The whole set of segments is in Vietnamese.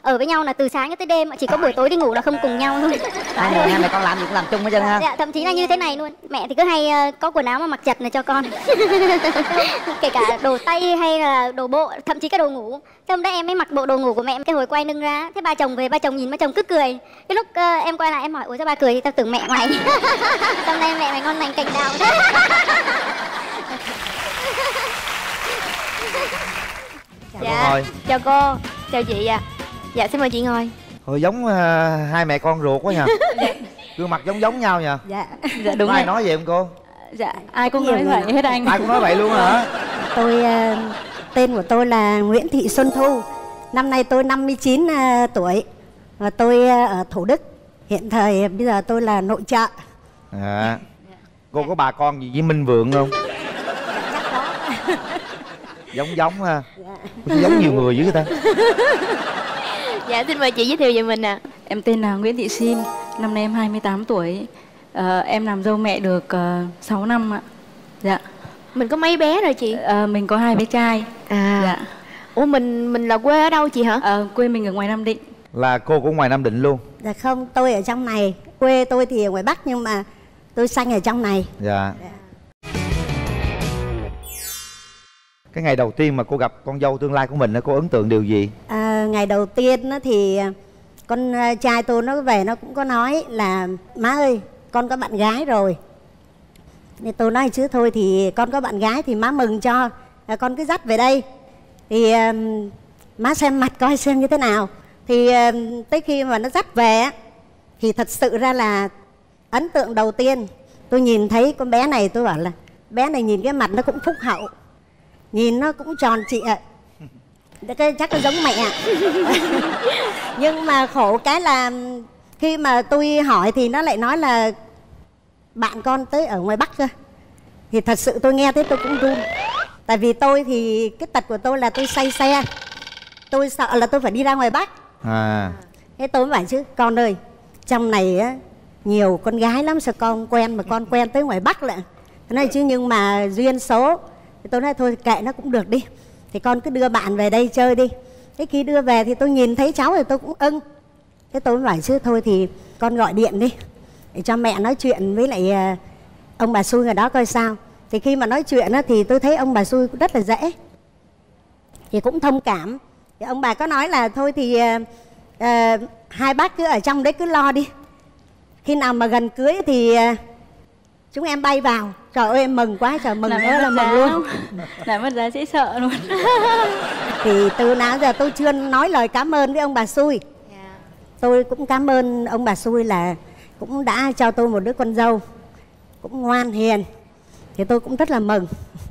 ở với nhau là từ sáng cho tới đêm, chỉ có buổi tối đi ngủ là không cùng nhau thôi. Hai mẹ con làm gì cũng làm chung hết trơn ha. Dạ, thậm chí là như thế này luôn. Mẹ thì cứ hay có quần áo mà mặc chật này cho con. Kể cả đồ tây hay là đồ bộ, thậm chí cái đồ ngủ. Thế hôm đấy em mới mặc bộ đồ ngủ của mẹ, cái hồi quay lưng ra, thế ba chồng về, ba chồng nhìn ba chồng cứ cười. Cái lúc em quay lại em hỏi ủa sao ba cười, thì tao tưởng mẹ mày. Hôm nay mẹ mày ngon lành cành đào thế. Dạ, chào cô, chào chị ạ. Dạ, xin mời chị ngồi. Hồi giống hai mẹ con ruột quá nhờ. Gương mặt giống nhau nhờ. Dạ, dạ đúng rồi. Ai rồi. nói vậy không cô? Dạ, ai cũng nói vậy hết anh. Ai cũng nói vậy luôn hả? Tôi, tên của tôi là Nguyễn Thị Xuân Thu. Năm nay tôi 59 tuổi. Và tôi ở Thủ Đức. Hiện thời bây giờ tôi là nội trợ. À, cô có bà con gì với Minh Vượng không? Chắc có. Giống ha. Giống nhiều người dữ ta. Dạ, xin mời chị giới thiệu về mình ạ. Em tên là Nguyễn Thị Sim, năm nay em 28 tuổi. Em làm dâu mẹ được 6 năm ạ. Dạ. Mình có mấy bé rồi chị? Mình có 2 bé trai. À. Dạ. Ủa mình là quê ở đâu chị hả? Quê mình ở ngoài Nam Định. Là cô cũng ngoài Nam Định luôn? Dạ không, tôi ở trong này. Quê tôi thì ở ngoài Bắc nhưng mà tôi sanh ở trong này. Dạ. Cái ngày đầu tiên mà cô gặp con dâu tương lai của mình, cô ấn tượng điều gì? Ngày đầu tiên thì con trai tôi nó về nó cũng có nói là má ơi con có bạn gái rồi. Thì tôi nói chứ thôi thì con có bạn gái thì má mừng cho, con cứ dắt về đây thì má xem mặt coi xem như thế nào. Thì tới khi mà nó dắt về thì thật sự ra là ấn tượng đầu tiên tôi nhìn thấy con bé này, tôi bảo là bé này nhìn cái mặt nó cũng phúc hậu, nhìn nó cũng tròn trịa, chắc là giống mẹ. Nhưng mà khổ cái là khi mà tôi hỏi thì nó lại nói là bạn con tới ở ngoài Bắc cơ. Thì thật sự tôi nghe thế tôi cũng run. Tại vì tôi thì cái tật của tôi là tôi say xe, tôi sợ là tôi phải đi ra ngoài Bắc. Thế tôi mới bảo chứ con ơi, trong này á nhiều con gái lắm, sao con quen mà con quen tới ngoài Bắc lại. Thế này chứ nhưng mà duyên số. Thì tôi nói thôi kệ nó cũng được đi, thì con cứ đưa bạn về đây chơi đi. Thế khi đưa về thì tôi nhìn thấy cháu thì tôi cũng ưng. Thế tôi mới bảo chứ thôi thì con gọi điện đi để cho mẹ nói chuyện với lại ông bà xui người đó coi sao. Thì khi mà nói chuyện thì tôi thấy ông bà xui rất là dễ, thì cũng thông cảm. Thì ông bà có nói là thôi thì hai bác cứ ở trong đấy cứ lo đi, khi nào mà gần cưới thì chúng em bay vào. Trời ơi em mừng quá, trời mừng nữa là mừng luôn. Làm mất giá dễ sợ luôn. Thì từ nào giờ tôi chưa nói lời cảm ơn với ông bà xui. Tôi cũng cảm ơn ông bà xui là cũng đã cho tôi một đứa con dâu cũng ngoan hiền, thì tôi cũng rất là mừng.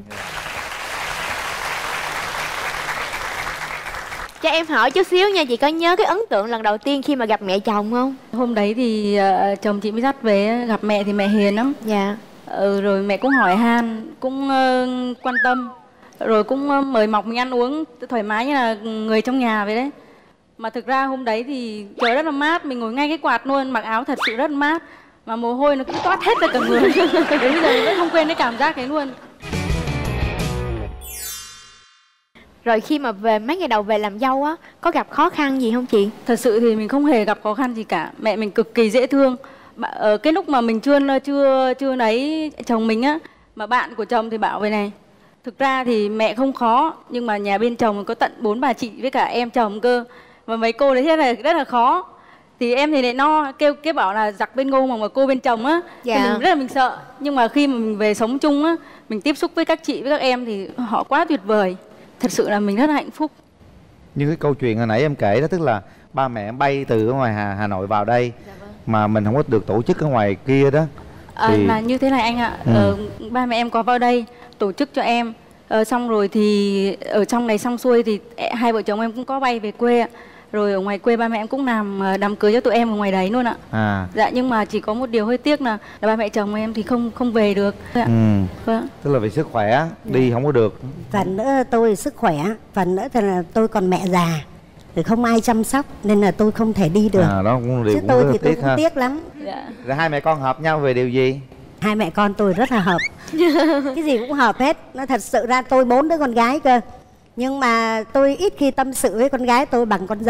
Cho em hỏi chút xíu nha, chị có nhớ cái ấn tượng lần đầu tiên khi mà gặp mẹ chồng không? Hôm đấy thì chồng chị mới dắt về, gặp mẹ thì mẹ hiền lắm. Dạ. Rồi mẹ cũng hỏi han, cũng quan tâm, rồi cũng mời mọc mình ăn uống thoải mái như là người trong nhà vậy đấy. Mà thực ra hôm đấy thì trời rất là mát, mình ngồi ngay cái quạt luôn, mặc áo thật sự rất mát, mà mồ hôi nó cũng toát hết ra cả người. Đến bây giờ mình vẫn không quên cái cảm giác đấy luôn. Rồi khi mà về mấy ngày đầu về làm dâu á, có gặp khó khăn gì không chị? Thật sự thì mình không hề gặp khó khăn gì cả. Mẹ mình cực kỳ dễ thương. Ở cái lúc mà mình chưa lấy chồng mình á, mà bạn của chồng thì bảo về này, thực ra thì mẹ không khó, nhưng mà nhà bên chồng có tận 4 bà chị với cả em chồng cơ, và mấy cô đấy rất là khó. Thì em thì lại no, kêu bảo là giặc bên ngô mà cô bên chồng á. Dạ. Thì mình rất là mình sợ. Nhưng mà khi mà mình về sống chung á, mình tiếp xúc với các chị với các em thì họ quá tuyệt vời. Thật sự là mình rất là hạnh phúc. Như cái câu chuyện hồi nãy em kể đó, tức là ba mẹ bay từ ở ngoài Hà Nội vào đây. Dạ vâng. Mà mình không có được tổ chức ở ngoài kia đó. Thì... là như thế này anh ạ. Ba mẹ em có vào đây tổ chức cho em. Xong rồi thì ở trong này xong xuôi thì hai vợ chồng em cũng có bay về quê ạ. Rồi ở ngoài quê ba mẹ em cũng làm đám cưới cho tụi em ở ngoài đấy luôn ạ. Dạ, nhưng mà chỉ có một điều hơi tiếc là ba mẹ chồng em thì không về được. Vâng. Tức là vì sức khỏe đi không có được. Phần nữa tôi sức khỏe, phần nữa thì là tôi còn mẹ già thì không ai chăm sóc nên là tôi không thể đi được. Đó cũng điều chứ cũng tôi rất thì tôi tiếc cũng ha. tiếc lắm. Dạ. Rồi hai mẹ con hợp nhau về điều gì? Hai mẹ con tôi rất là hợp. Cái gì cũng hợp hết. Nó thật sự ra tôi 4 đứa con gái cơ, nhưng mà tôi ít khi tâm sự với con gái tôi bằng con dâu.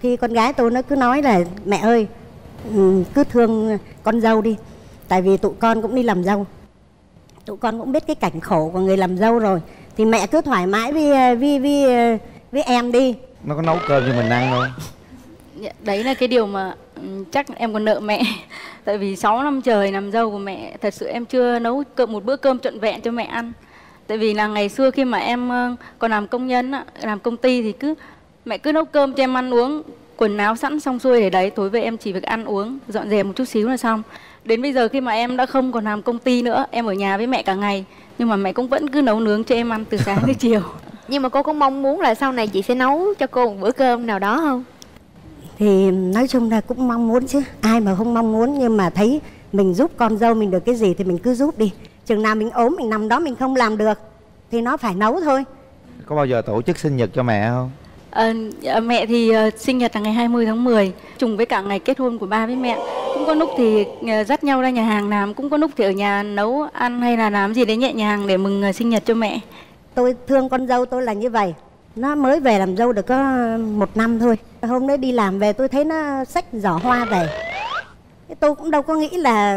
Thì con gái tôi nó cứ nói là mẹ ơi, cứ thương con dâu đi. Tại vì tụi con cũng đi làm dâu, tụi con cũng biết cái cảnh khổ của người làm dâu rồi. Thì mẹ cứ thoải mái với em đi. Nó có nấu cơm cho mình ăn không? Đấy là cái điều mà chắc em còn nợ mẹ. Tại vì 6 năm trời làm dâu của mẹ, thật sự em chưa nấu một bữa cơm trọn vẹn cho mẹ ăn. Tại vì là ngày xưa khi mà em còn làm công nhân, làm công ty thì mẹ cứ nấu cơm cho em ăn uống, quần áo sẵn xong xuôi để đấy, tối về em chỉ việc ăn uống, dọn dẹp một chút xíu là xong. Đến bây giờ khi mà em đã không còn làm công ty nữa, em ở nhà với mẹ cả ngày, nhưng mà mẹ cũng vẫn cứ nấu nướng cho em ăn từ sáng đến chiều. Nhưng mà cô có mong muốn là sau này chị sẽ nấu cho cô một bữa cơm nào đó không? Thì nói chung là cũng mong muốn chứ, ai mà không mong muốn. Nhưng mà thấy mình giúp con dâu mình được cái gì thì mình cứ giúp đi. Chừng nào mình ốm, mình nằm đó mình không làm được thì nó phải nấu thôi. Có bao giờ tổ chức sinh nhật cho mẹ không? Mẹ thì sinh nhật là ngày 20 tháng 10, trùng với cả ngày kết hôn của ba với mẹ. Cũng có lúc thì dắt nhau ra nhà hàng làm, cũng có lúc thì ở nhà nấu ăn hay là làm gì đấy nhẹ nhàng để mừng sinh nhật cho mẹ. Tôi thương con dâu tôi là như vậy. Nó mới về làm dâu được có 1 năm thôi. Hôm đấy đi làm về tôi thấy nó xách giỏ hoa về. Tôi cũng đâu có nghĩ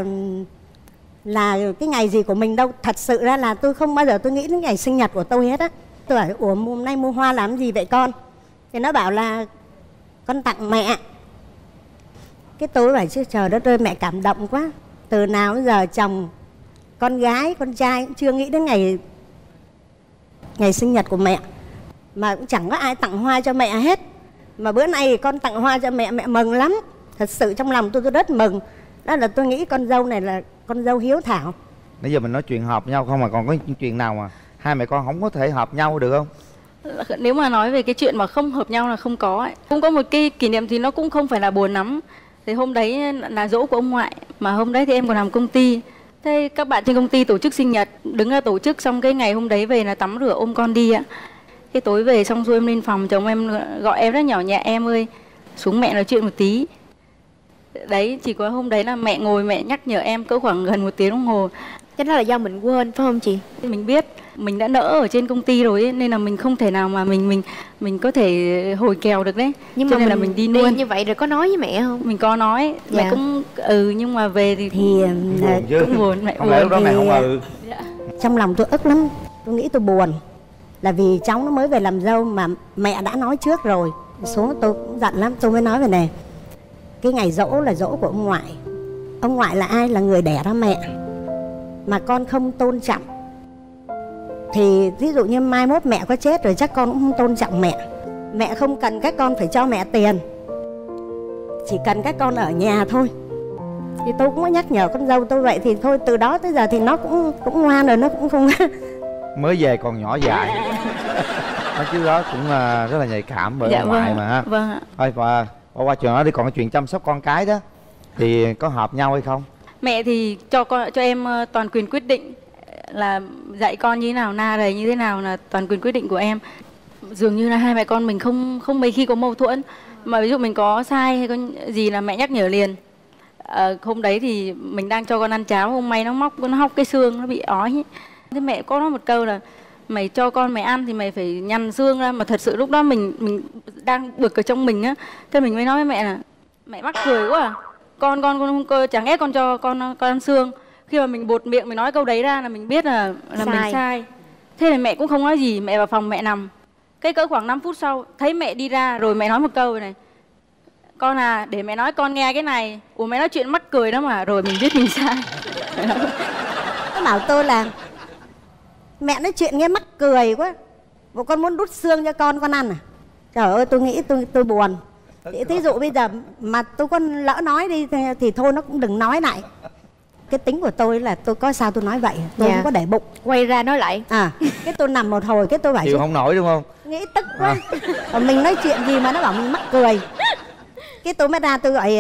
là cái ngày gì của mình đâu. Thật sự ra là tôi không bao giờ tôi nghĩ đến ngày sinh nhật của tôi hết á. Tôi bảo ủa hôm nay mua hoa làm gì vậy con? Thì nó bảo là con tặng mẹ. Cái tôi bảo chứ trời đất ơi, mẹ cảm động quá. Từ nào đến giờ chồng, con gái, con trai cũng chưa nghĩ đến ngày sinh nhật của mẹ. Mà cũng chẳng có ai tặng hoa cho mẹ hết. Mà bữa nay thì con tặng hoa cho mẹ, mẹ mừng lắm. Thật sự trong lòng tôi rất mừng. Đó là tôi nghĩ con dâu này là con dâu hiếu thảo. Nãy giờ mình nói chuyện hợp nhau không, mà còn có chuyện nào mà hai mẹ con không có thể hợp nhau được không? Nếu mà nói về cái chuyện mà không hợp nhau là không có ấy. Cũng có một cái kỷ niệm thì nó cũng không phải là buồn lắm. Thì hôm đấy là giỗ của ông ngoại, mà hôm đấy thì em còn làm công ty. Thế các bạn trên công ty tổ chức sinh nhật, đứng ra tổ chức, xong cái ngày hôm đấy về là tắm rửa ôm con đi ạ. Cái tối về xong rồi em lên phòng, chồng em gọi em rất nhỏ nhẹ, em ơi xuống mẹ nói chuyện một tí. Đấy, chỉ có hôm đấy là mẹ ngồi mẹ nhắc nhở em cỡ khoảng gần 1 tiếng đồng hồ. Cái đó là do mình quên phải không chị? Mình biết mình đã nỡ ở trên công ty rồi ấy, nên là mình không thể nào mà mình có thể hồi kèo được đấy. Nhưng cho mà nên là mình đi luôn như vậy rồi có nói với mẹ không? Mình có nói, dạ. Mẹ cũng nhưng mà về thì cũng buồn, mẹ không lẽ lúc đó mẹ không Trong lòng tôi ức lắm, tôi nghĩ tôi buồn. Là vì cháu nó mới về làm dâu mà mẹ đã nói trước rồi. Xuống tôi cũng giận lắm, tôi mới nói về này. Cái ngày giỗ là giỗ của ông ngoại. Ông ngoại là ai? Là người đẻ ra mẹ. Mà con không tôn trọng thì ví dụ như mai mốt mẹ có chết rồi chắc con cũng không tôn trọng mẹ. Mẹ không cần các con phải cho mẹ tiền, chỉ cần các con ở nhà thôi. Thì tôi cũng có nhắc nhở con dâu tôi vậy. Thì thôi từ đó tới giờ thì nó cũng ngoan rồi, nó cũng không mới về còn nhỏ dại. Nói chứ đó cũng rất là nhạy cảm bởi ông ngoại mà ha. Vâng ạ. Thôi và qua chuyện đó đi, còn cái chuyện chăm sóc con cái đó thì có hợp nhau hay không? Mẹ thì cho em toàn quyền quyết định, là dạy con như thế nào, na rầy như thế nào là toàn quyền quyết định của em. Dường như là hai mẹ con mình không mấy khi có mâu thuẫn, mà ví dụ mình có sai hay có gì là mẹ nhắc nhở liền. Hôm đấy thì mình đang cho con ăn cháo, hôm may nó hóc cái xương, nó bị ói. Thế mẹ có nói một câu là mày cho con mày ăn thì mày phải nhằn xương ra. Mà thật sự lúc đó mình đang bực ở trong mình á. Thế mình mới nói với mẹ là mẹ mắc cười quá à. Con chẳng lẽ con cho con ăn xương. Khi mà mình buột miệng mình nói câu đấy ra là mình biết là mình sai. Thế thì mẹ cũng không nói gì, mẹ vào phòng mẹ nằm. Cái cỡ khoảng 5 phút sau thấy mẹ đi ra rồi mẹ nói một câu này: con à, để mẹ nói con nghe cái này. Ủa mẹ nói chuyện mắc cười đó mà. Rồi mình biết mình sai. Nó bảo tôi là mẹ nói chuyện nghe mắc cười quá, bộ con muốn đút xương cho con ăn à? Trời ơi, tôi nghĩ tôi buồn. Thí dụ bây giờ mà tôi có lỡ nói đi thì thôi nó cũng đừng nói lại. Cái tính của tôi là tôi có sao tôi nói vậy, tôi không có để bụng. Quay ra nói lại. Cái tôi nằm một hồi cái tôi bảo chịu không nổi đúng không? Nghĩ tức quá. Mình nói chuyện gì mà nó bảo mình mắc cười. Cái tôi mới ra tôi gọi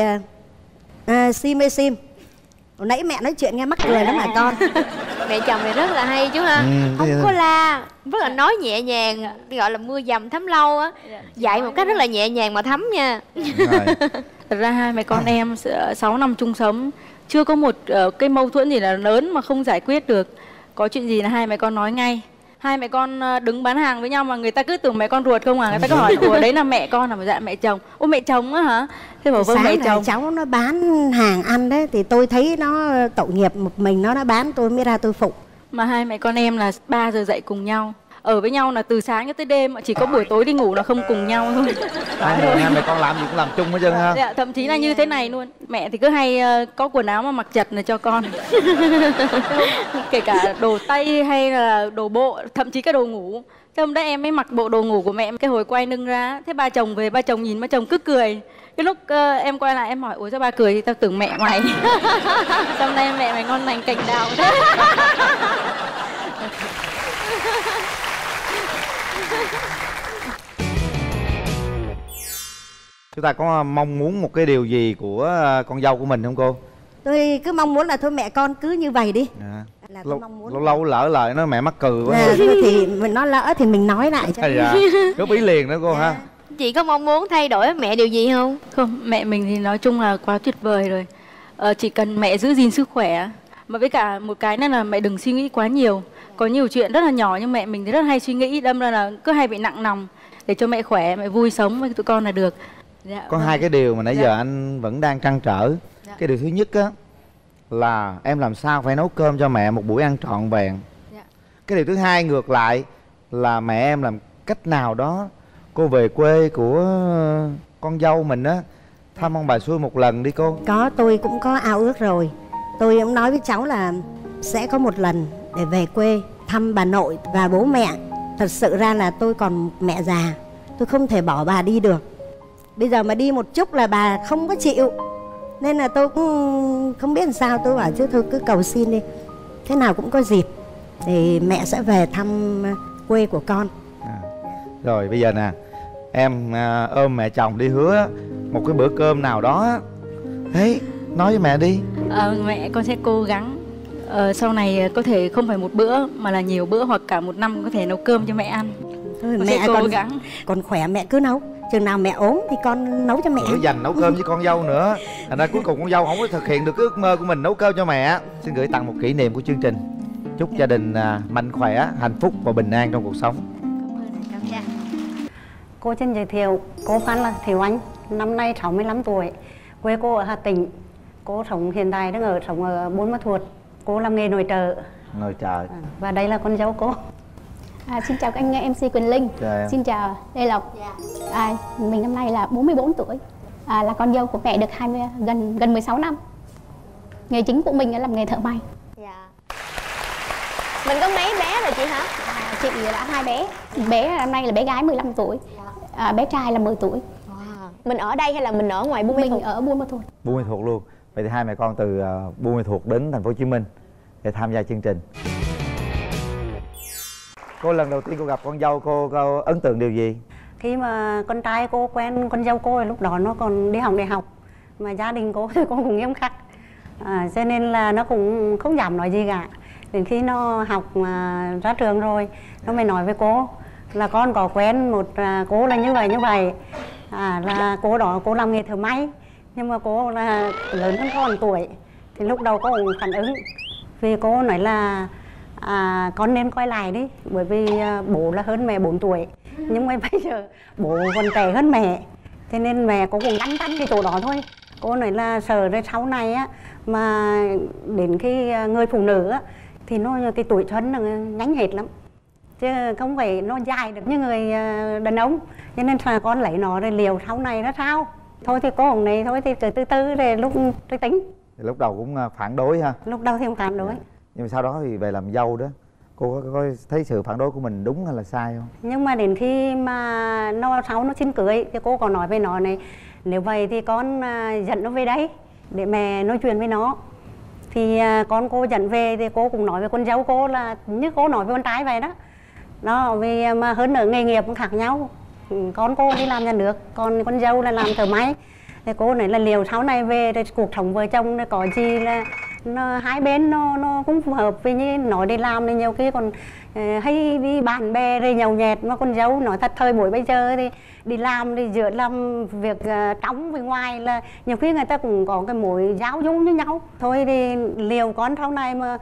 Sim ơi Sim, hồi nãy mẹ nói chuyện nghe mắc cười lắm mà con. Mẹ chồng này rất là hay chú ha. Không có la, rất là nói nhẹ nhàng, gọi là mưa dầm thấm lâu á. Dạy một cách rất là nhẹ nhàng mà thấm nha. Thật ra hai mẹ con em 6 năm chung sống, chưa có một cái mâu thuẫn gì là lớn mà không giải quyết được. Có chuyện gì là hai mẹ con nói ngay. hai mẹ con đứng bán hàng với nhau mà người ta cứ tưởng mẹ con ruột không à. Người ta cứ hỏi ủa đấy là mẹ con à? Mà dạ mẹ chồng. Ô mẹ chồng á hả? Thế bảo vâng mẹ chồng. Cháu nó bán hàng ăn đấy thì tôi thấy nó tội nghiệp một mình nó bán, tôi mới ra tôi phụ. Mà hai mẹ con em là 3 giờ dậy cùng nhau, ở với nhau là từ sáng cho tới đêm, chỉ có buổi tối đi ngủ là không cùng nhau thôi. Hai mẹ con làm gì cũng làm chung hết trơn ha. Dạ, thậm chí là như thế này luôn. Mẹ thì cứ hay có quần áo mà mặc chật là cho con. Kể cả đồ tây hay là đồ bộ, thậm chí cả đồ ngủ. Thế hôm đấy em mới mặc bộ đồ ngủ của mẹ, cái hồi quay lưng ra. Thế ba chồng về, ba chồng nhìn ba chồng cứ cười. Cái lúc em quay lại em hỏi ủa sao ba cười thì tao tưởng mẹ mày. Xong nay mẹ mày ngon lành cành đào thế. Chúng ta có mong muốn một cái điều gì của con dâu của mình không cô? Tôi cứ mong muốn là thôi mẹ con cứ như vậy đi. Là tôi mong muốn. Lâu lỡ lời nó mẹ mắc cười quá. Thì mình nó lỡ thì mình nói lại cho. Dạ. Góp ý liền đó cô ha. Chị có mong muốn thay đổi mẹ điều gì không? Không, mẹ mình thì nói chung là quá tuyệt vời rồi. Chỉ cần mẹ giữ gìn sức khỏe. Mà với cả một cái nữa là mẹ đừng suy nghĩ quá nhiều. Có nhiều chuyện rất là nhỏ nhưng mẹ mình thì rất hay suy nghĩ, đâm ra là cứ hay bị nặng lòng. Để cho mẹ khỏe, mẹ vui sống với tụi con là được. Dạ, có hai cái điều mà nãy giờ anh vẫn đang trăn trở. Cái điều thứ nhất á là em làm sao phải nấu cơm cho mẹ một buổi ăn trọn vẹn. Cái điều thứ hai ngược lại là mẹ em làm cách nào đó cô về quê của con dâu mình á thăm ông bà xui một lần đi cô. Có, tôi cũng có ao ước rồi. Tôi cũng nói với cháu là sẽ có một lần để về quê thăm bà nội và bố mẹ. Thật sự ra là tôi còn mẹ già, tôi không thể bỏ bà đi được. Bây giờ mà đi một chút là bà không có chịu. Nên là tôi cũng không biết làm sao. Tôi bảo chứ thôi cứ cầu xin đi, thế nào cũng có dịp thì mẹ sẽ về thăm quê của con. Rồi bây giờ nè, em ôm mẹ chồng đi hứa một cái bữa cơm nào đó. Đấy, nói với mẹ đi. Mẹ con sẽ cố gắng. Sau này có thể không phải một bữa mà là nhiều bữa, hoặc cả một năm có thể nấu cơm cho mẹ ăn. Thôi, con mẹ sẽ cố gắng. Còn khỏe mẹ cứ nấu. Chừng nào mẹ ốm thì con nấu cho mẹ. Cứ dành nấu cơm với con dâu nữa. Thành ra cuối cùng con dâu không có thực hiện được cái ước mơ của mình nấu cơm cho mẹ. Xin gửi tặng một kỷ niệm của chương trình. Chúc gia đình mạnh khỏe, hạnh phúc và bình an trong cuộc sống. Cô xin giới thiệu, cô Phan là Thiệu Anh, năm nay 65 tuổi, quê cô ở Hà Tĩnh. Cô sống hiện tại đang sống ở Buôn Ma Thuột. Cô làm nghề nội trợ. Nội trợ. Và đây là con dâu cô. Xin chào các anh MC Quỳnh Linh. Xin chào Lê Lộc. Mình năm nay là 44 tuổi, là con dâu của mẹ được gần 16 năm. Nghề chính của mình là làm nghề thợ may. Mình có mấy bé rồi chị hả? Chị đã 2 bé. Bé năm nay là bé gái 15 tuổi, bé trai là 10 tuổi. Mình ở đây hay là mình ở ngoài Buôn Ma Thuột? Mình ở Buôn Ma Thuột. Buôn Ma Thuột luôn. Vậy thì hai mẹ con từ Buôn Ma Thuột đến thành phố Hồ Chí Minh để tham gia chương trình. Cô lần đầu tiên cô gặp con dâu cô ấn tượng điều gì? Khi mà con trai cô quen con dâu cô lúc đó nó còn đi học đại học, mà gia đình cô thì cô cũng nghiêm khắc, cho nên là nó cũng không dám nói gì cả. Đến khi nó học ra trường rồi nó mới nói với cô là con có quen một cô là như vậy, là cô đó cô làm nghề thợ may, nhưng mà cô là lớn hơn con tuổi. Thì lúc đầu cô cũng phản ứng, vì cô nói là con nên coi lại đi, bởi vì bố là hơn mẹ 4 tuổi, nhưng mà bây giờ bố còn trẻ hơn mẹ, cho nên mẹ cô cũng lăn tăn cái chỗ đó thôi. Cô nói là sợ rồi sau này á, mà đến khi người phụ nữ á, thì nó cái tuổi xuân nó nhanh hết lắm, chứ không phải nó dài được như người đàn ông, cho nên là con lấy nó rồi liều sau này nó sao. Thôi thì cô này thôi thì từ từ rồi lúc tôi tính. Lúc đầu cũng phản đối ha? Lúc đầu thì cũng phản đối. Nhưng mà sau đó thì về làm dâu đó, cô có thấy sự phản đối của mình đúng hay là sai không? Nhưng mà đến khi mà sau nó xin cưới thì cô còn nói với nó này, nếu vậy thì con dẫn nó về đây để mẹ nói chuyện với nó. Thì con cô dẫn về thì cô cũng nói với con dâu cô là như cô nói với con trai vậy đó. Đó, vì mà hơn nữa nghề nghiệp cũng khác nhau. Con cô đi làm nhà nước, còn con dâu là làm thợ máy. Thì cô nói là liều sau này về thì cuộc sống vợ chồng có gì là hai bên nó cũng phù hợp. Vì như nói đi làm thì nhiều khi còn hay đi bạn bè rồi nhậu nhẹt, mà con dâu nói thật thời buổi bây giờ thì đi làm thì giữa làm việc trong với ngoài là nhiều khi người ta cũng có cái mối giáo dung với nhau. Thôi thì liều con sau này mà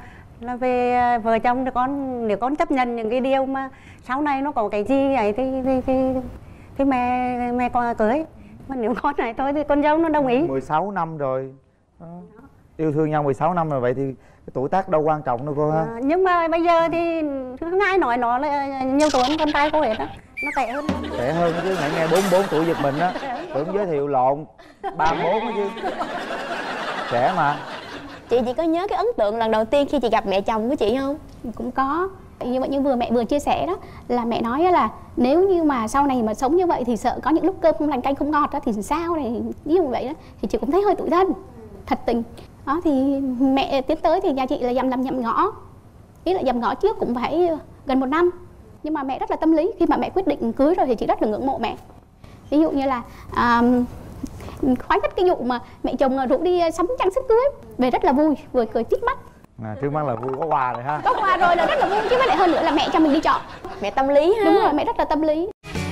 là về vợ chồng thì nếu con chấp nhận những cái điều mà sau này nó có cái gì vậy thì mẹ con cưới, mà nếu con này thôi thì con dâu nó đồng ý. 16 năm rồi. Yêu thương nhau 16 năm rồi, vậy thì cái tuổi tác đâu quan trọng đâu cô ha. Nhưng mà bây giờ thì không ai nói nó là nhiều tuổi hơn con trai cô hết á, nó trẻ hơn. Trẻ hơn chứ, nghe 44 tuổi giật mình á, tưởng giới thiệu lộn 34 á chứ. Trẻ mà. Chị có nhớ cái ấn tượng lần đầu tiên khi chị gặp mẹ chồng của chị không? Cũng có. Như mẹ vừa chia sẻ đó, là mẹ nói là nếu như mà sau này mà sống như vậy thì sợ có những lúc cơm không lành canh không ngọt đó, thì sao này, như vậy đó thì chị cũng thấy hơi tủi thân, thật tình. Đó thì mẹ tiến tới thì nhà chị là dằm ngõ, ý là dằm ngõ trước cũng phải gần 1 năm, nhưng mà mẹ rất là tâm lý. Khi mà mẹ quyết định cưới rồi thì chị rất là ngưỡng mộ mẹ. Ví dụ như là khoái nhất cái vụ mà mẹ chồng rủ đi sắm trang sức cưới về rất là vui, vừa cười tít mắt. Trước mắt là vui, có quà rồi ha. Có quà rồi là rất là vui, chứ với lại hơn nữa là mẹ cho mình đi chọn. Mẹ tâm lý ha. Đúng rồi, mẹ rất là tâm lý.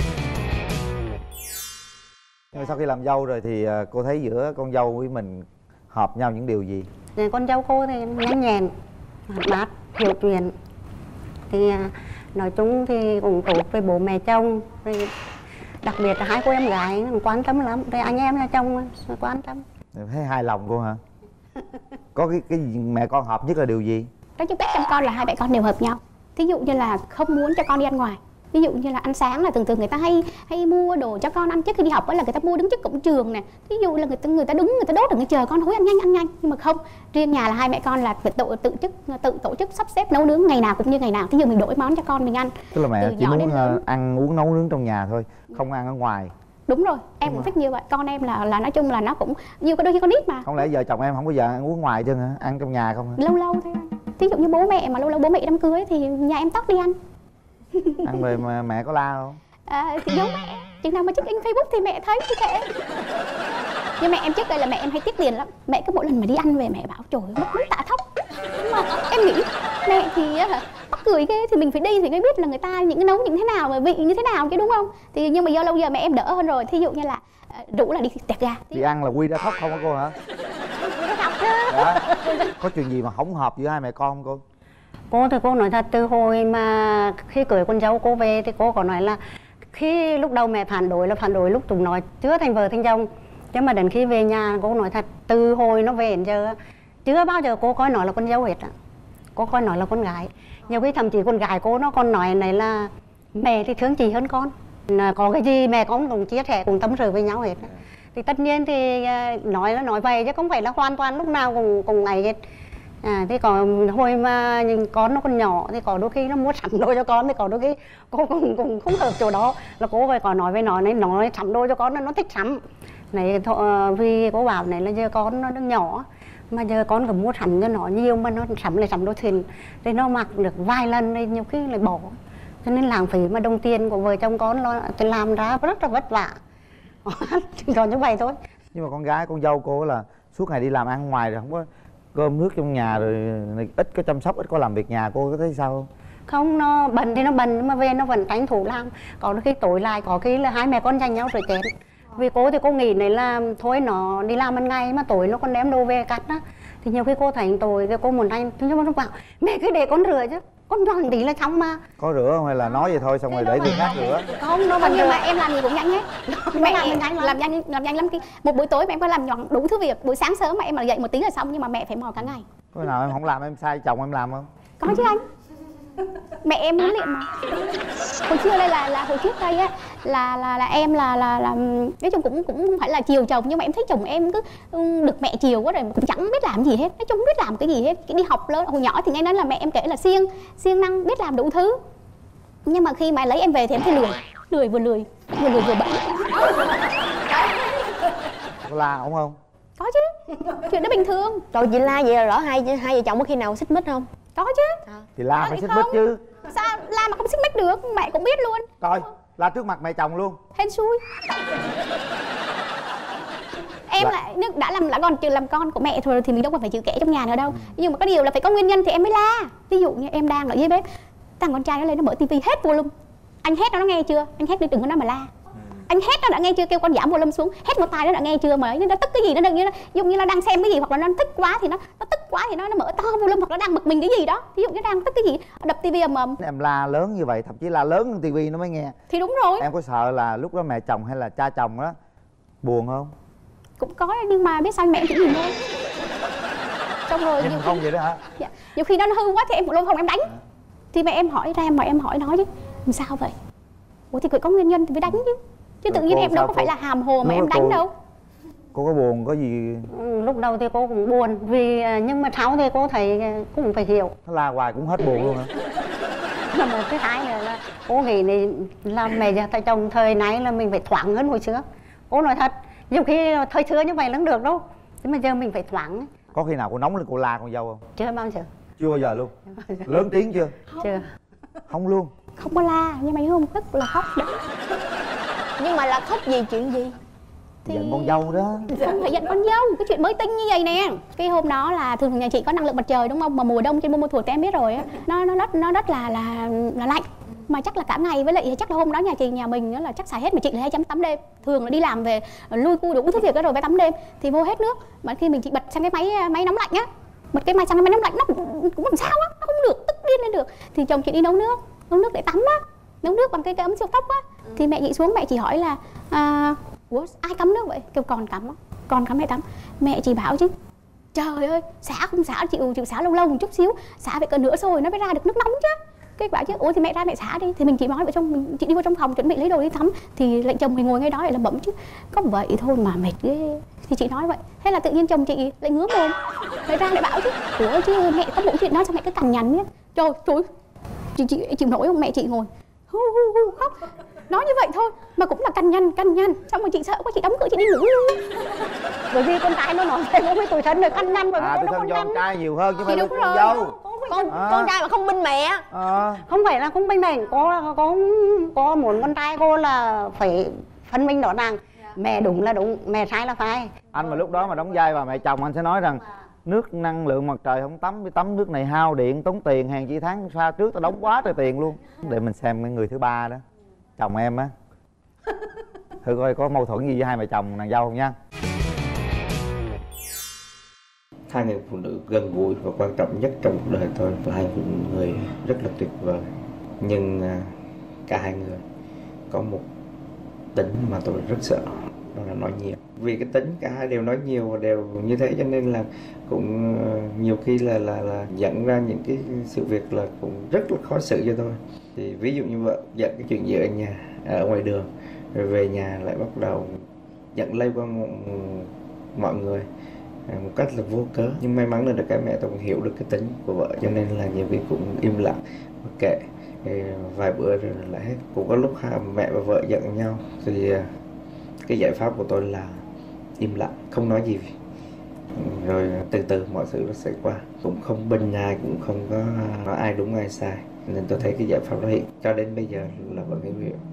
Nhưng sau khi làm dâu rồi thì cô thấy giữa con dâu với mình hợp nhau những điều gì? Con dâu cô thì nhanh nhẹn, hoạt bát, hiểu chuyện. Thì nói chung thì cũng tốt với bố mẹ chồng. Rồi đặc biệt là 2 cô em gái quan tâm lắm. Rồi anh em là chồng quan tâm. Thấy hài lòng cô hả? Có cái mẹ con hợp nhất là điều gì? Cái chung kết trong con là hai mẹ con đều hợp nhau. Thí dụ như là không muốn cho con đi ăn ngoài. Ví dụ như là ăn sáng là thường người ta hay mua đồ cho con ăn trước khi đi học, đó là người ta mua đứng trước cổng trường nè. Ví dụ là người ta đứng, người ta đốt để người chờ con hối ăn nhanh. Nhưng mà không, riêng nhà là hai mẹ con là tự tổ chức sắp xếp nấu nướng ngày nào cũng như ngày nào. Thí dụ mình đổi món cho con mình ăn. Tức là mẹ chỉ muốn ăn uống nấu nướng trong nhà thôi, không ăn ở ngoài. Đúng rồi, em cũng thích như vậy. Con em là nói chung là nó cũng như đôi khi con nít mà. Không lẽ vợ chồng em không bao giờ ăn uống ngoài chứ hả? Ăn trong nhà không hả? Lâu lâu thôi anh. Ví dụ như bố mẹ mà lâu lâu bố mẹ đám cưới thì nhà em tóc đi ăn. Ăn về mà mẹ có la không? Thì giống mẹ, chừng nào mà check in Facebook thì mẹ thấy như thế. Nhưng mẹ em trước đây là mẹ em hay tiếc tiền lắm. Mẹ cứ mỗi lần mà đi ăn về mẹ bảo trời ơi mất mấy tạ thóc. Nhưng mà em nghĩ mẹ thì mắc cười ghê, thì mình phải đi thì mới biết là người ta những cái nấu như thế nào và vị như thế nào chứ, đúng không? Thì nhưng mà do lâu giờ mẹ em đỡ hơn rồi. Thí dụ như là rủ là đi tẹt ga. Đi ăn là quy ra thóc không hả cô hả? Dạ. Có chuyện gì mà không hợp giữa hai mẹ con không cô? Cô thì cô nói thật, từ hồi mà khi cưới con dâu cô về thì cô có nói là khi lúc đầu mẹ phản đối lúc chúng nói chưa thành vợ thành chồng. Nhưng mà đến khi về nhà cô nói thật, từ hồi nó về đến giờ chưa bao giờ cô coi nó là con dâu hết á. Cô coi nó là con gái. Nhiều khi thậm chí con gái cô nó còn nói này là mẹ thì thương chị hơn con. Có cái gì mẹ con cũng chia sẻ, cùng tâm sự với nhau hết. Thì tất nhiên thì nói là nói vậy chứ không phải là hoàn toàn lúc nào cùng ngày hết. Thì có hồi mà con nó còn nhỏ thì có đôi khi nó muốn sắm đồ cho con, thì có đôi khi cô cũng không hợp chỗ đó, là cô phải có nói với nó này, nó sắm đồ cho con, nó thích sắm này. Vì cô bảo này là giờ con nó đang nhỏ mà giờ con cũng mua sắm cho nó nhiều, mà nó sắm đồ thuyền thì nó mặc được vài lần thì nhiều khi lại bỏ, cho nên lãng phí mà đồng tiền của vợ chồng con nó thì làm ra rất là vất vả. Còn như vậy thôi. Nhưng mà con gái, con dâu cô là suốt ngày đi làm ăn ngoài rồi không có cơm nước trong nhà, rồi ít có chăm sóc, ít có làm việc nhà, cô có thấy sao không? Không, nó bận thì nó bận, nhưng mà về nó vẫn tranh thủ làm. Có khi tối lại, có khi là hai mẹ con giành nhau rồi chén. Vì cô thì cô nghĩ này là thôi nó đi làm ban ngày mà tối nó còn đem đồ về cắt á, thì nhiều khi cô thấy tội thì cô muốn tranh, nhưng mà nó bảo mẹ cứ để con rửa chứ, con choàng tí là xong mà. Có rửa không hay là nói vậy thôi xong rồi để người khác rửa? Không, nó nhưng mà em làm gì cũng nhanh hết. Mẹ làm nhanh lắm. Một buổi tối mà em có làm nhọn đủ thứ việc. Buổi sáng sớm mà em mà dậy một tí là xong, nhưng mà mẹ phải mò cả ngày. Có nào em không làm em sai chồng em làm không? Có chứ anh. Mẹ em huấn luyện mà. Hồi trước đây là hồi trước đây á là em là nói chung cũng không phải là chiều chồng, nhưng mà em thấy chồng em cứ được mẹ chiều quá rồi cũng chẳng biết làm gì hết, nói chung không biết làm cái gì hết. Đi học lớn hồi nhỏ thì nghe nói là mẹ em kể là siêng năng, biết làm đủ thứ. Nhưng mà khi mà lấy em về thì em thấy lười vừa bẩn. Có la ổng không? Có chứ, chuyện đó bình thường. Rồi chị la vậy là rõ hai vợ chồng có khi nào xích mích không? Có chứ. Thì la phải xích mích chứ. Sao la mà không xích mích được, mẹ cũng biết luôn. Coi, la trước mặt mẹ chồng luôn. Hên xui. Em lại đã làm con của mẹ thôi thì mình đâu còn phải chịu kẻ trong nhà nữa đâu. Nhưng mà có điều là phải có nguyên nhân thì em mới la. Ví dụ như em đang ở dưới bếp, thằng con trai nó lên nó mở tivi hết volume. Anh hét nó nghe chưa? Anh hét đi đừng có nói mà la. anh hét nó đã nghe chưa, kêu con giảm volume xuống, hét một tai nó đã nghe chưa, mà nó tức cái gì nó đừng như ví dụ như là đang xem cái gì, hoặc là nó thích quá thì nó tức quá thì nó mở to volume, hoặc là đang bực mình cái gì đó, ví dụ như đang tức cái gì đập tivi ầm. Em la lớn như vậy, thậm chí la lớn hơn tivi nó mới nghe. Thì đúng rồi. Em có sợ là lúc đó mẹ chồng hay là cha chồng đó buồn không? Cũng có, nhưng mà biết sao mẹ chỉ nhìn thôi. Xong rồi nhìn không vậy đó hả? Dạ. Nhiều khi nó hư quá thì em luôn không em đánh. Thì mẹ em hỏi ra, mà em hỏi nói chứ làm sao vậy? Ủa thì phải có nguyên nhân thì mới đánh chứ. Chứ tự nhiên em đâu có phải là hàm hồ mà em đánh đâu. Cô có buồn có gì? Lúc đầu thì cô cũng buồn vì nhưng mà sau thì cô thấy cũng phải hiểu. Nó la hoài cũng hết buồn luôn hả? Là một cái hai nữa là cô nghĩ này là mẹ thầy chồng thời nay là mình phải thoáng hơn hồi xưa. Cô nói thật, nhiều khi thời xưa như vậy nó được đâu, nhưng mà giờ mình phải thoáng. Có khi nào cô nóng lên cô la con dâu không? Chưa bao giờ. Chưa bao giờ luôn. Lớn tiếng chưa? Chưa. Không luôn. Không có la, nhưng mà không tức là khóc đó. Nhưng mà là khóc gì, chuyện gì? Thì... giận con dâu đó. Không phải giận con dâu, cái chuyện mới tinh như vậy nè. Cái hôm đó là thường nhà chị có năng lượng mặt trời đúng không, mà mùa đông trên Buôn Ma Thuột em biết rồi á, nó rất là lạnh, mà chắc là cả ngày, với lại chắc là hôm đó nhà mình là chắc xài hết, mà chị là hay tắm đêm, thường là đi làm về lui cu đủ thứ việc đó rồi phải tắm đêm thì vô hết nước, mà khi mình chị bật sang cái máy nóng lạnh á, bật cái máy sang cái máy nóng lạnh nó cũng làm sao á, nó không được, tức điên lên được. Thì chồng chị đi nấu nước để tắm á, nấu nước bằng cái ấm siêu tốc á. Thì mẹ chị xuống, mẹ chị hỏi là ủa ai cắm nước vậy? Kêu con cắm á, con cắm mẹ tắm. Mẹ chị bảo chứ trời ơi, xả không xả, chịu xả lâu một chút xíu, xả phải cỡ nửa xôi nó mới ra được nước nóng chứ. Cái bảo chứ ủa thì mẹ ra mẹ xả đi. Thì mình chỉ nói vậy, chị đi vô trong phòng chuẩn bị lấy đồ đi tắm, thì lại chồng thì ngồi ngay đó lại lẩm bẩm chứ có vậy thôi mà mệt ghê. Thì chị nói vậy, thế là tự nhiên chồng chị lại ngứa mồm, lại ra lại bảo chứ ủa chứ mẹ có mỗi chuyện đó sao mẹ cứ cằn nhằn nhé. Trời chị chịu nổi không? Mẹ chị ngồi hu khóc, nói như vậy thôi mà cũng là cằn nhằn. Xong rồi chị sợ quá, chị đóng cửa chị đi ngủ luôn. Bởi vì con trai nó nói thế với tuổi thân rồi cằn nhằn, bởi vì nó con con trai nhiều hơn chứ không phải con dâu. Con trai mà không binh mẹ. Không phải là không binh mẹ, có muốn con trai cô là phải phân minh rõ ràng, mẹ đúng là đúng, mẹ sai là phải. Anh mà lúc đó mà đóng vai vào mẹ chồng, anh sẽ nói rằng nước năng lượng mặt trời không tắm nước này hao điện tốn tiền, hàng chi tháng xa trước tao đóng quá trời tiền luôn. Để mình xem cái người thứ ba đó, chồng em á, thử coi có mâu thuẫn gì với hai mẹ chồng nàng dâu không nha. Hai người phụ nữ gần gũi và quan trọng nhất trong cuộc đời tôi là hai người rất là tuyệt vời, nhưng cả hai người có một tính mà tôi rất sợ, đó là nói nhiều. Vì cái tính cả hai đều nói nhiều và đều như thế, cho nên là cũng nhiều khi là dẫn ra những cái sự việc là cũng rất là khó xử cho tôi. Thì ví dụ như vợ giận cái chuyện gì ở nhà, ở ngoài đường, rồi về nhà lại bắt đầu giận lây qua mọi người một cách là vô cớ. Nhưng may mắn là được cái mẹ tôi cũng hiểu được cái tính của vợ, cho nên là nhiều khi cũng im lặng và kệ. Vài bữa rồi lại hết. Cũng có lúc mẹ và vợ giận nhau thì cái giải pháp của tôi là im lặng, không nói gì, rồi từ từ mọi thứ nó sẽ qua. Cũng không bênh ai, cũng không có nói ai đúng ai sai, nên tôi thấy cái giải pháp đó hiện cho đến bây giờ là vẫn hữu hiệu.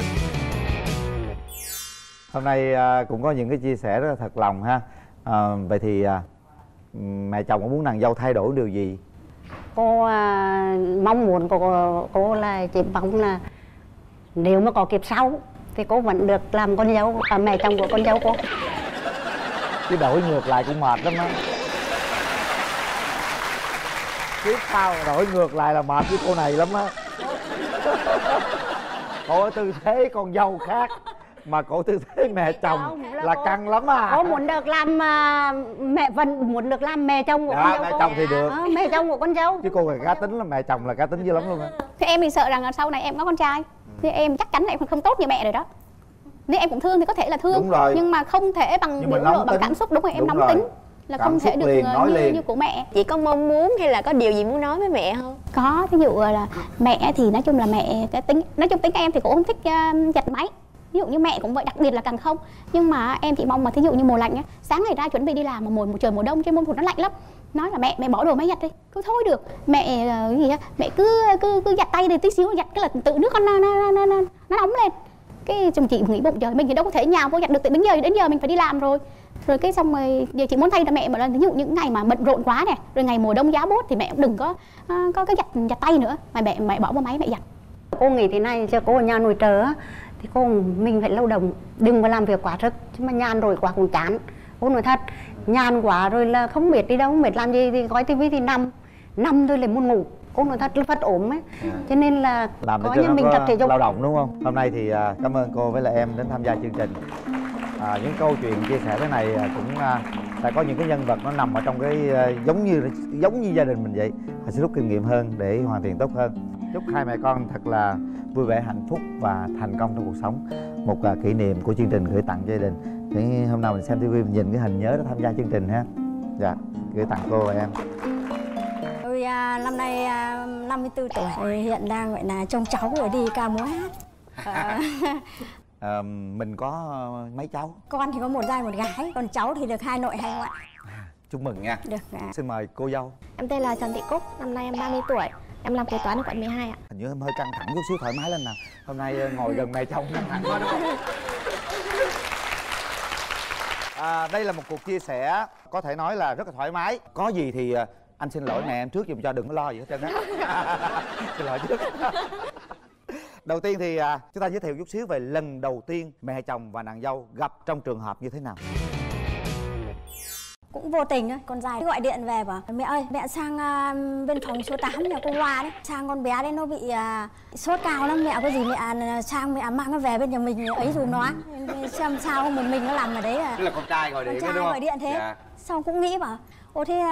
Hôm nay cũng có những cái chia sẻ rất là thật lòng ha. Vậy thì mẹ chồng có muốn nàng dâu thay đổi điều gì? Cô mong muốn của cô là chỉ mong là nếu mà có kiếp sau thì cô vẫn được làm con dâu, mẹ chồng của con dâu cô. Chứ đổi ngược lại cũng mệt lắm á. Kiếp sau đổi ngược lại là mệt với cô này lắm á. Cô ở tư thế con dâu khác, mà cổ tư thế mẹ chồng là căng lắm à. Cô muốn được làm mẹ Vân, muốn được làm mẹ chồng của con dâu. Mẹ chồng thì được, mẹ chồng của con dâu. chứ cô là cá tính, là mẹ chồng là cá tính dữ lắm luôn á. Thì em thì sợ rằng sau này em có con trai thì em chắc chắn là em không tốt như mẹ rồi đó. Nếu em cũng thương thì có thể là thương, nhưng mà không thể bằng biểu lộ, bằng cảm xúc. Đúng rồi, em nóng tính là cảm không thể được như của mẹ. Chị có mong muốn hay là có điều gì muốn nói với mẹ không? Có, ví dụ là mẹ thì nói chung là mẹ cái tính, nói chung tính em thì cũng không thích giặt máy. Ví dụ như mẹ cũng vậy, đặc biệt là càng không. Nhưng mà em chỉ mong mà thí dụ như mùa lạnh á, sáng ngày ra chuẩn bị đi làm mà trời mùa đông trên Buôn Ma Thuột nó lạnh lắm, nói là mẹ bỏ đồ máy giặt đi. Cứ thôi được, mẹ cái gì á, mẹ cứ giặt tay đi tí xíu, giặt cái là tự nước nó nóng lên. Cái chồng chị nghĩ bụng trời, mình thì đâu có thể nhào vô giặt được, tại đến giờ mình phải đi làm rồi. Rồi cái xong rồi giờ chị muốn thay cho mẹ mà là ví dụ những ngày mà bận rộn quá này, rồi ngày mùa đông giá bốt thì mẹ cũng đừng có cái giặt tay nữa, mà mẹ bỏ vào máy mẹ giặt. Cô nghĩ thế này, cho cô ở nhà nội trợ thì cô mình phải lao động, đừng có làm việc quá sức, chứ mà nhàn rồi quá cũng chán. Cô nói thật, nhàn quá rồi là không biết đi đâu, không biết làm gì thì coi tivi thì nằm thôi là muốn ngủ. Cô nói thật, phát ốm ấy, cho nên là làm có cho như nó mình tập thể dục lao động đúng không? Hôm nay thì cảm ơn cô với lại em đến tham gia chương trình. Những câu chuyện chia sẻ thế này cũng sẽ có những cái nhân vật nó nằm ở trong cái giống như gia đình mình vậy. Họ sẽ rút kinh nghiệm hơn để hoàn thiện tốt hơn. Chúc hai mẹ con thật là vui vẻ, hạnh phúc và thành công trong cuộc sống. Một kỷ niệm của chương trình gửi tặng gia đình. Để hôm nào mình xem TV mình nhìn cái hình nhớ đó tham gia chương trình ha. Dạ, gửi tặng cô và em. Tôi năm nay 54 tuổi, hiện đang gọi là trông cháu rồi đi ca múa hát. Mình có mấy cháu? Con thì có một trai một gái, còn cháu thì được 2 nội 2 ngoại. Chúc mừng nha. Được. Xin mời cô dâu. Em tên là Trần Thị Cúc, năm nay em 30 tuổi. Em làm kế toán ở quận 12 ạ. Hình như em hơi căng thẳng chút xíu, thoải mái lên nào. Hôm nay ngồi gần mẹ chồng căng thẳng quá đúng không? Đây là một cuộc chia sẻ có thể nói là rất là thoải mái. Có gì thì anh xin lỗi mẹ em trước giùm cho, đừng có lo gì hết trơn á. Xin lỗi trước. Đầu tiên thì chúng ta giới thiệu chút xíu về lần đầu tiên mẹ chồng và nàng dâu gặp trong trường hợp như thế nào. Cũng vô tình thôi, con trai gọi điện về bảo mẹ ơi, mẹ sang bên phòng số 8 nhà cô Hoa đấy, sang con bé đấy nó bị sốt cao lắm, mẹ có gì mẹ sang mẹ mang nó về bên nhà mình ấy dùm nó, xem sao một mình nó làm ở đấy. Tức là con trai gọi điện đúng không? Gọi điện thế. Dạ. Xong cũng nghĩ bảo ô thế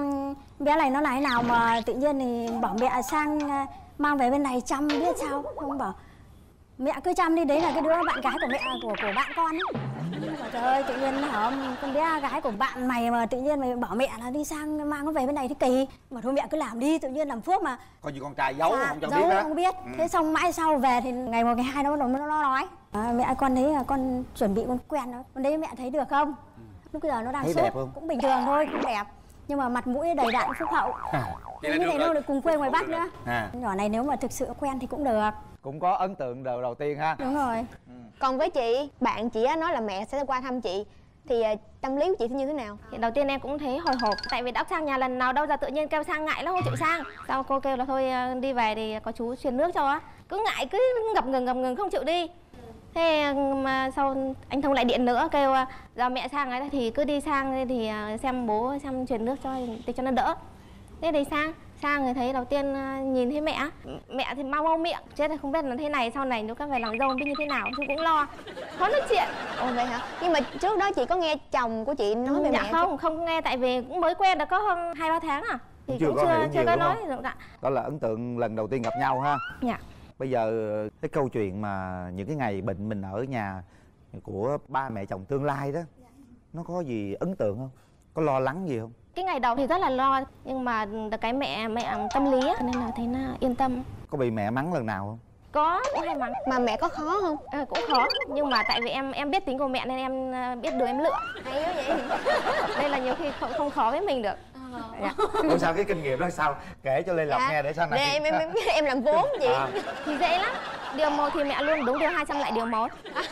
bé này nó thế nào mà tự nhiên thì bảo mẹ sang mang về bên này chăm biết sao. Không, bảo mẹ cứ chăm đi, đấy là cái đứa bạn gái của mẹ của bạn con ấy. Bảo, trời ơi, tự nhiên hả, con bé gái của bạn mày mà tự nhiên mày bảo mẹ là đi sang mang nó về bên này thì kỳ. Mà thôi mẹ cứ làm đi, tự nhiên làm phước mà. Coi như con trai giấu không cho giấu biết đó. Không biết. Thế xong mãi sau về thì ngày một ngày hai nó nói mẹ con thấy là con chuẩn bị con quen nó, con đấy mẹ thấy được không? Lúc bây giờ nó đang thấy sốt, đẹp không? cũng bình thường thôi, cũng đẹp. Nhưng mà mặt mũi đầy đặn phúc hậu. Như này nó được cùng quê ngoài Bắc nữa. Nhỏ này nếu mà thực sự quen thì cũng được. Cũng có ấn tượng đầu tiên ha. Đúng rồi. Còn với chị, bạn chị nói là mẹ sẽ qua thăm chị, thì tâm lý của chị như thế nào? Thì đầu tiên em cũng thấy hồi hộp, tại vì đã sang nhà lần nào đâu ra tự nhiên kêu sang ngại lắm không chịu sang. Sau cô kêu là thôi đi về thì có chú truyền nước cho á. Cứ ngại, cứ ngập ngừng không chịu đi. Thế mà sau anh Thông lại điện nữa kêu giờ mẹ sang ấy thì cứ đi sang thì xem bố xem truyền nước cho nó đỡ. Thế thì sang người thấy đầu tiên nhìn thấy mẹ thì mau miệng, chết là không biết là thế này sau này nếu các về làm dâu biết như thế nào, chứ cũng lo khó nói chuyện. Ồ vậy hả? Nhưng mà trước đó chị có nghe chồng của chị nói về mẹ? Không nghe, tại vì cũng mới quen được có hơn 2-3 tháng thì cũng chưa có nói được. Đó là ấn tượng lần đầu tiên gặp nhau ha. Dạ. Bây giờ cái câu chuyện mà những cái ngày bệnh mình ở nhà của ba mẹ chồng tương lai đó, nó có gì ấn tượng không? Có lo lắng gì không? Cái ngày đầu thì rất là lo, nhưng mà được cái mẹ tâm lý nên là thấy nó yên tâm. Có bị mẹ mắng lần nào không? Có, cũng hay mắng. Mà mẹ có khó không? Cũng khó, nhưng mà tại vì em biết tính của mẹ nên em biết đường em lựa. Hay quá vậy. Đây là nhiều khi không khó với mình được. Dạ. Ủa sao cái kinh nghiệm đó sao? Kể cho Lê Lộc nghe để sau này. Em làm vốn chị. Thì dễ lắm. Điều 1 thì mẹ luôn đúng, điều 2 xong lại điều 1.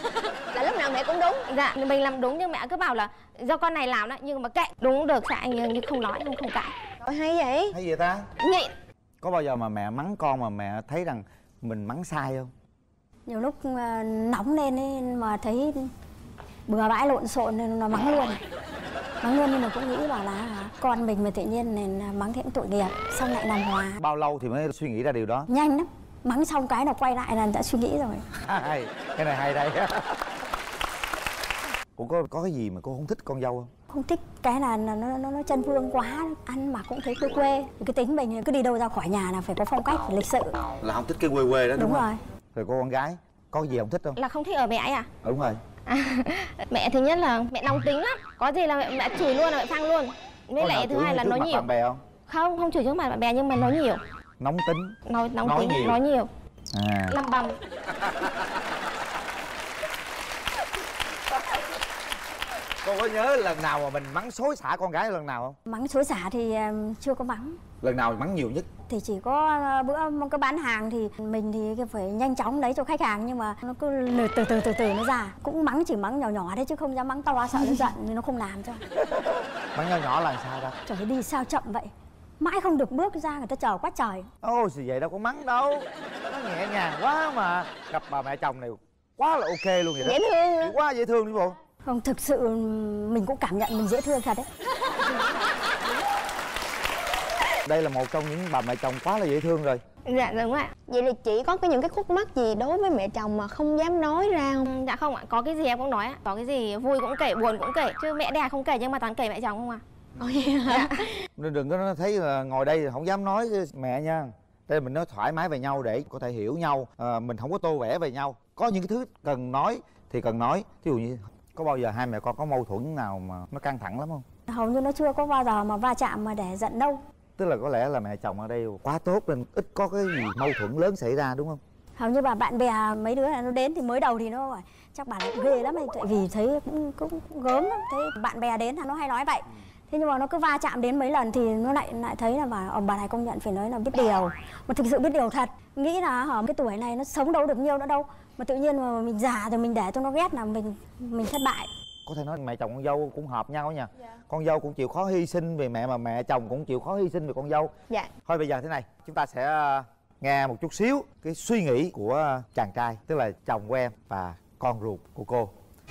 Là lúc nào mẹ cũng đúng. Dạ, mình làm đúng nhưng mẹ cứ bảo là do con này làm đó, nhưng mà kệ, đúng được sai nhưng không nói, không cãi. Ôi hay vậy. Hay vậy ta? Nhịn. Có bao giờ mà mẹ mắng con mà mẹ thấy rằng mình mắng sai không? Nhiều lúc nóng lên ấy, mà thấy bừa bãi lộn xộn nên nó mắng luôn. Nhưng mà cũng nghĩ bảo là con mình mà tự nhiên nên mắng thì cũng tội nghiệp, xong lại làm hòa. Bao lâu thì mới suy nghĩ ra điều đó? Nhanh lắm, mắng xong cái là quay lại là đã suy nghĩ rồi. Cái này hay đây. Cũng có cái gì mà cô không thích con dâu không? Không thích cái là nó chân phương quá, ăn mặc cũng thấy quê. Cái tính mình cứ đi đâu ra khỏi nhà là phải có phong cách, phải lịch sự. Là không thích cái quê đó đúng không? Rồi. Rồi cô con gái có gì không thích không? Là không thích ở mẹ ấy à? Đúng rồi. Mẹ thứ nhất là mẹ nóng tính lắm, có gì là mẹ chửi luôn, là mẹ phang luôn. Với lại thứ hai là nói nhiều. Bạn bè không? Không chửi trước mặt bạn bè nhưng mà nói nhiều. Nóng tính. Nói tính, nói nhiều. Lăm băm. Cô có nhớ lần nào mà mình mắng xối xả con gái lần nào không? Mắng xối xả thì chưa có mắng. Lần nào mắng nhiều nhất? Thì chỉ có bữa có bán hàng thì mình thì phải nhanh chóng lấy cho khách hàng, nhưng mà nó cứ từ nó ra. Cũng mắng, chỉ mắng nhỏ nhỏ đấy chứ không dám mắng to, sợ nó giận nên nó không làm cho. Mắng nhỏ nhỏ là sao đó? Trời ơi, đi sao chậm vậy? Mãi không được bước ra, người ta chờ quá trời. Ôi gì vậy, đâu có mắng đâu. Nó nhẹ nhàng quá mà. Gặp bà mẹ chồng này quá là ok luôn vậy đó. Dễ thương nữa. Quá dễ thương đi bộ. Không, thực sự mình cũng cảm nhận mình dễ thương thật đấy. Đây là một trong những bà mẹ chồng quá là dễ thương rồi. Dạ đúng ạ. Vậy là chị có những cái khúc mắc gì đối với mẹ chồng mà không dám nói ra không? Dạ không ạ, có cái gì em cũng nói ạ. Có cái gì vui cũng kể, buồn cũng kể. Chứ mẹ đẻ không kể nhưng mà toàn kể mẹ chồng không à. Dạ. Nên đừng có thấy là ngồi đây thì không dám nói với mẹ nha. Đây mình nói thoải mái về nhau để có thể hiểu nhau, mình không có tô vẽ về nhau. Có những cái thứ cần nói thì cần nói. Ví dụ như có bao giờ hai mẹ con có mâu thuẫn nào mà nó căng thẳng lắm không? Hầu như nó chưa có bao giờ mà va chạm mà để giận đâu. Tức là có lẽ là mẹ chồng ở đây quá tốt nên ít có cái gì mâu thuẫn lớn xảy ra đúng không? Hầu như bạn bè mấy đứa này nó đến thì mới đầu thì nó bảo chắc bà này ghê lắm, tại vì thấy cũng gớm lắm. Thấy bạn bè đến là nó hay nói vậy. Thế nhưng mà nó cứ va chạm đến mấy lần thì nó lại thấy là bà này công nhận phải nói là biết điều. Mà thực sự biết điều thật. Nghĩ là cái tuổi này nó sống đâu được nhiều nữa đâu. Mà tự nhiên mà mình già rồi mình để cho nó ghét là mình thất bại. Có thể nói mẹ chồng con dâu cũng hợp nhau nha. Con dâu cũng chịu khó hy sinh vì mẹ mà mẹ chồng cũng chịu khó hy sinh vì con dâu. Dạ. Thôi bây giờ thế này, chúng ta sẽ nghe một chút xíu cái suy nghĩ của chàng trai, tức là chồng của em và con ruột của cô.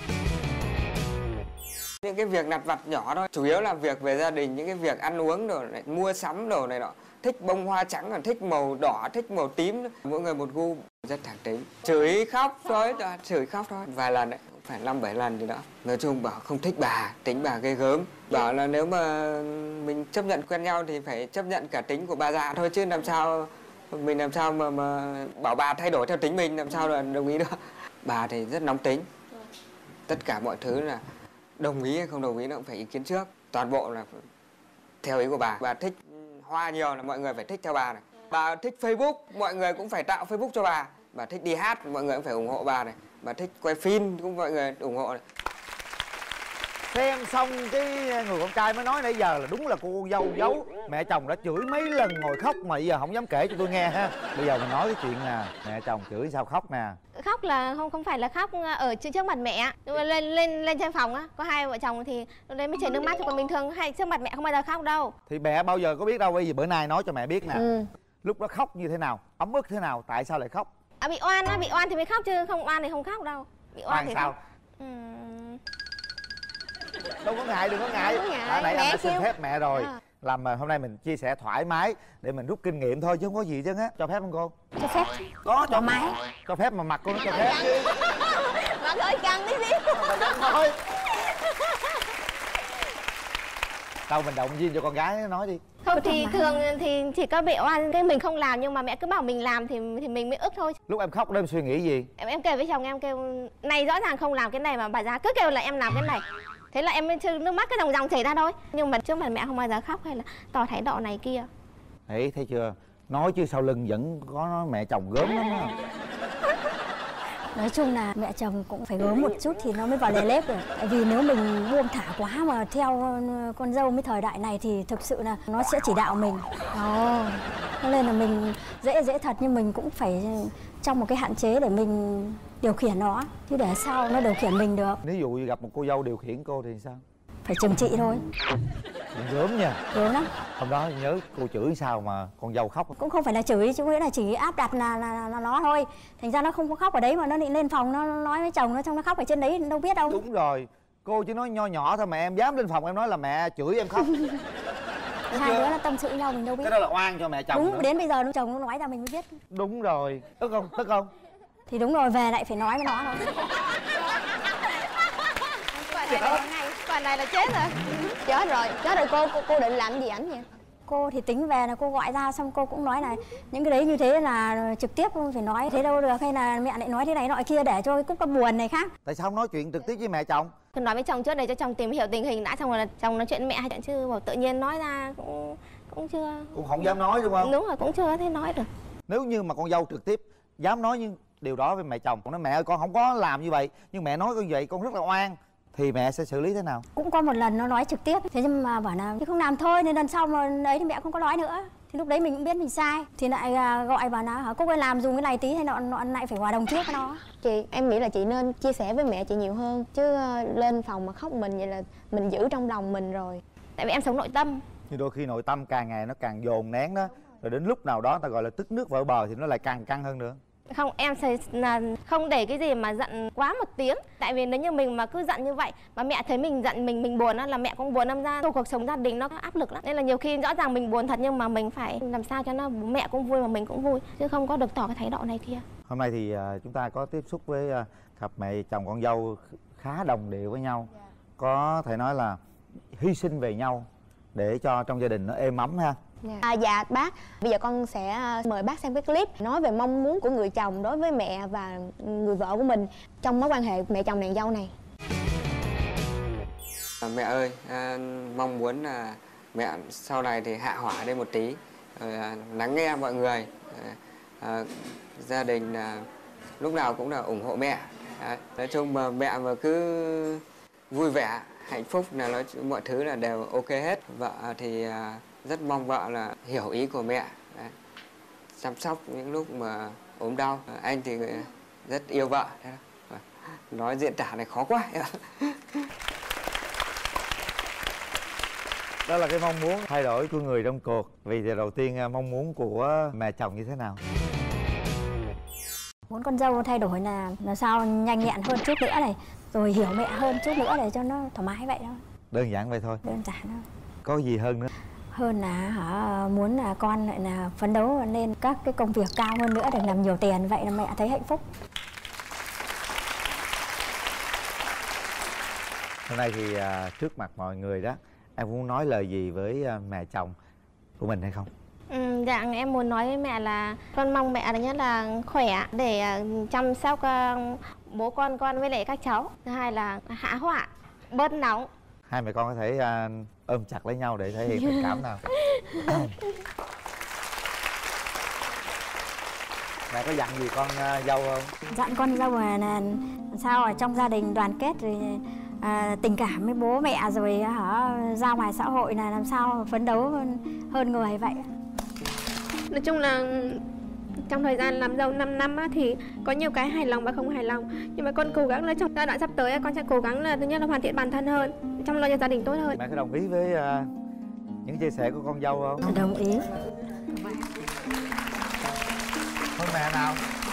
Những cái việc lặt vặt nhỏ thôi, chủ yếu là việc về gia đình, những cái việc ăn uống đồ này, mua sắm đồ này nọ. Thích bông hoa trắng, còn thích màu đỏ, thích màu tím. Mỗi người một gu rất thẳng tính. Chửi khóc thôi, chửi khóc thôi. Vài lần đấy, phải 5-7 lần gì đó. Nói chung bảo không thích bà, tính bà ghê gớm. Bảo là nếu mà mình chấp nhận quen nhau thì phải chấp nhận cả tính của bà già thôi, chứ làm sao mà bảo bà thay đổi theo tính mình, làm sao là đồng ý được. Bà thì rất nóng tính. Tất cả mọi thứ là đồng ý hay không đồng ý nó cũng phải ý kiến trước. Toàn bộ là theo ý của bà. Bà thích hoa nhiều là mọi người phải thích theo bà này. Bà thích Facebook, mọi người cũng phải tạo Facebook cho bà. Bà thích đi hát, mọi người cũng phải ủng hộ bà này. Bà thích quay phim cũng mọi người ủng hộ này. Xem xong cái người con trai mới nói nãy giờ là đúng là cô con dâu giấu. Mẹ chồng đã chửi mấy lần ngồi khóc mà bây giờ không dám kể cho tôi nghe ha. Bây giờ mình nói cái chuyện nè, mẹ chồng chửi sao khóc nè. Khóc là không phải là khóc ở trước mặt mẹ, nhưng mà lên trên phòng á, có hai vợ chồng thì lúc đấy mới chảy nước mắt, còn bình thường hay trước mặt mẹ không bao giờ khóc đâu. Thì mẹ bao giờ có biết đâu, bây giờ bữa nay nói cho mẹ biết nè. Lúc đó khóc như thế nào, ấm ức thế nào, tại sao lại khóc? Bị oan á, bị oan thì mới khóc chứ không oan thì không khóc đâu. Bị oan thì sao? Đâu có ngại, đừng có ngại. Nãy anh đã xin phép mẹ rồi. Làm mà hôm nay mình chia sẻ thoải mái để mình rút kinh nghiệm thôi chứ không có gì chứ á. Cho phép không cô? Cho phép. Có cho máy. Cho phép mà mặt cô nó cho phép chứ. Mặt ơi căng tí xíu. Thôi. Đâu mình động viên cho con gái nói đi. Không thì thường thì chỉ có bị oan cái mình không làm, nhưng mà mẹ cứ bảo mình làm thì mình mới ức thôi. Lúc em khóc đó em suy nghĩ gì? Em kêu với chồng em, kêu này rõ ràng không làm cái này mà bà già cứ kêu là em làm cái này. Thế là em nước mắt cái dòng chảy ra thôi. Nhưng mà trước mặt mẹ không bao giờ khóc hay là tỏ thái độ này kia. Đấy, thấy chưa? Nói chứ sau lưng vẫn có nói mẹ chồng gớm lắm á. Nói chung là mẹ chồng cũng phải gớm một chút thì nó mới vào lề lép được. Tại vì nếu mình buông thả quá mà theo con dâu với thời đại này thì thực sự là nó sẽ chỉ đạo mình. Cho nên là mình dễ thật, nhưng mình cũng phải trong một cái hạn chế để mình điều khiển nó, chứ để sao nó điều khiển mình được. Ví dụ gặp một cô dâu điều khiển cô thì sao? Phải trừng trị thôi. Đừng gớm nha. Gớm lắm. Hôm đó nhớ cô chửi sao mà con dâu khóc? Cũng không phải là chửi, chứ nghĩa là chỉ áp đặt là nó thôi. Thành ra nó không có khóc ở đấy mà nó định lên phòng nó nói với chồng nó, xong nó khóc ở trên đấy đâu biết đâu. Đúng rồi, cô chỉ nói nho nhỏ thôi mà em dám lên phòng em nói là mẹ chửi em khóc. Hai đứa là tâm sự với nhau mình đâu biết. Cái đó là oan cho mẹ chồng. Đúng, nữa. đến bây giờ chồng nó nói ra mình mới biết. Đúng rồi, tức không? Tức không? Thì đúng rồi, về lại phải nói với nó thôi. Quả này là chết rồi. Chết rồi cô định làm gì ảnh vậy? Cô thì tính về là cô gọi ra, xong cô cũng nói là những cái đấy như thế là trực tiếp không phải nói thế đâu được, hay là mẹ lại nói thế này nọ kia để cho cái Cúc nó buồn này khác. Tại sao không nói chuyện trực tiếp với mẹ chồng? Cứ nói với chồng trước để cho chồng tìm hiểu tình hình đã, xong rồi là chồng nói chuyện với mẹ hay chuyện, chứ bảo tự nhiên nói ra cũng chưa. Cũng không dám nói đúng không? Đúng rồi, cũng chưa thấy nói được. Nếu như mà con dâu trực tiếp dám nói những điều đó với mẹ chồng, con nói mẹ ơi con không có làm như vậy, nhưng mẹ nói con vậy con rất là oan, thì mẹ sẽ xử lý thế nào? Cũng có một lần nó nói trực tiếp, thế nhưng mà bảo là không làm thôi, nên lần sau mà đấy thì mẹ không có nói nữa. Thì lúc đấy mình cũng biết mình sai, thì lại gọi bảo là Cúc ơi làm dùng cái này tí hay nọ lại phải hòa đồng trước với nó. Em nghĩ là chị nên chia sẻ với mẹ chị nhiều hơn, chứ lên phòng mà khóc mình vậy là mình giữ trong lòng mình rồi. Tại vì em sống nội tâm. Nhưng đôi khi nội tâm càng ngày nó càng dồn nén đó, rồi đến lúc nào đó ta gọi là tức nước vỡ bờ thì nó lại càng căng hơn nữa. Không, em thấy là không để cái gì mà giận quá một tiếng. Tại vì nếu như mình mà cứ giận như vậy mà mẹ thấy mình giận, mình buồn á, là mẹ cũng buồn, đâm ra cuộc sống gia đình nó có áp lực lắm. Nên là nhiều khi rõ ràng mình buồn thật nhưng mà mình phải làm sao cho nó mẹ cũng vui mà mình cũng vui, chứ không có được tỏ cái thái độ này kia. Hôm nay thì chúng ta có tiếp xúc với cặp mẹ chồng con dâu khá đồng điệu với nhau. Có thể nói là hy sinh về nhau để cho trong gia đình nó êm ấm ha. Dạ bác, bây giờ con sẽ mời bác xem cái clip nói về mong muốn của người chồng đối với mẹ và người vợ của mình trong mối quan hệ mẹ chồng nàng dâu này. Mẹ ơi, mong muốn là mẹ sau này thì hạ hỏa đi một tí, lắng nghe mọi người, gia đình lúc nào cũng là ủng hộ mẹ. Nói chung mà mẹ mà cứ vui vẻ, hạnh phúc là mọi thứ là đều ok hết. Vợ thì rất mong vợ là hiểu ý của mẹ, chăm sóc những lúc mà ốm đau. Anh thì rất yêu vợ. Nói diễn tả này khó quá. Đó là cái mong muốn thay đổi của người trong cuộc. Vì thì đầu tiên mong muốn của mẹ chồng như thế nào? Muốn con dâu thay đổi là sao nhanh nhẹn hơn chút nữa này, rồi hiểu mẹ hơn chút nữa để cho nó thoải mái vậy thôi. Đơn giản vậy thôi. Đơn giản thôi. Có gì hơn nữa? Hơn là muốn là con lại là phấn đấu lên các cái công việc cao hơn nữa để làm nhiều tiền, vậy là mẹ thấy hạnh phúc. Hôm nay thì trước mặt mọi người đó, em muốn nói lời gì với mẹ chồng của mình hay không? Dạ, em muốn nói với mẹ là con mong mẹ là nhất là khỏe để chăm sóc bố con với lại các cháu. Thứ hai là hạ hỏa, bớt nóng. Hai mẹ con có thể ôm chặt lấy nhau để thể hiện tình cảm nào. Mẹ có dặn gì con dâu không? Dặn con dâu là sao ở trong gia đình đoàn kết rồi tình cảm với bố mẹ, rồi ra ngoài xã hội là làm sao phấn đấu hơn người vậy. Nói chung là trong thời gian làm dâu 5 năm á, thì có nhiều cái hài lòng và không hài lòng. Nhưng mà con cố gắng là trong giai đoạn sắp tới con sẽ cố gắng là thứ nhất là hoàn thiện bản thân hơn, chăm lo cho gia đình tốt hơn. Mẹ có đồng ý với những chia sẻ của con dâu không? Đồng ý. Thôi mẹ nào.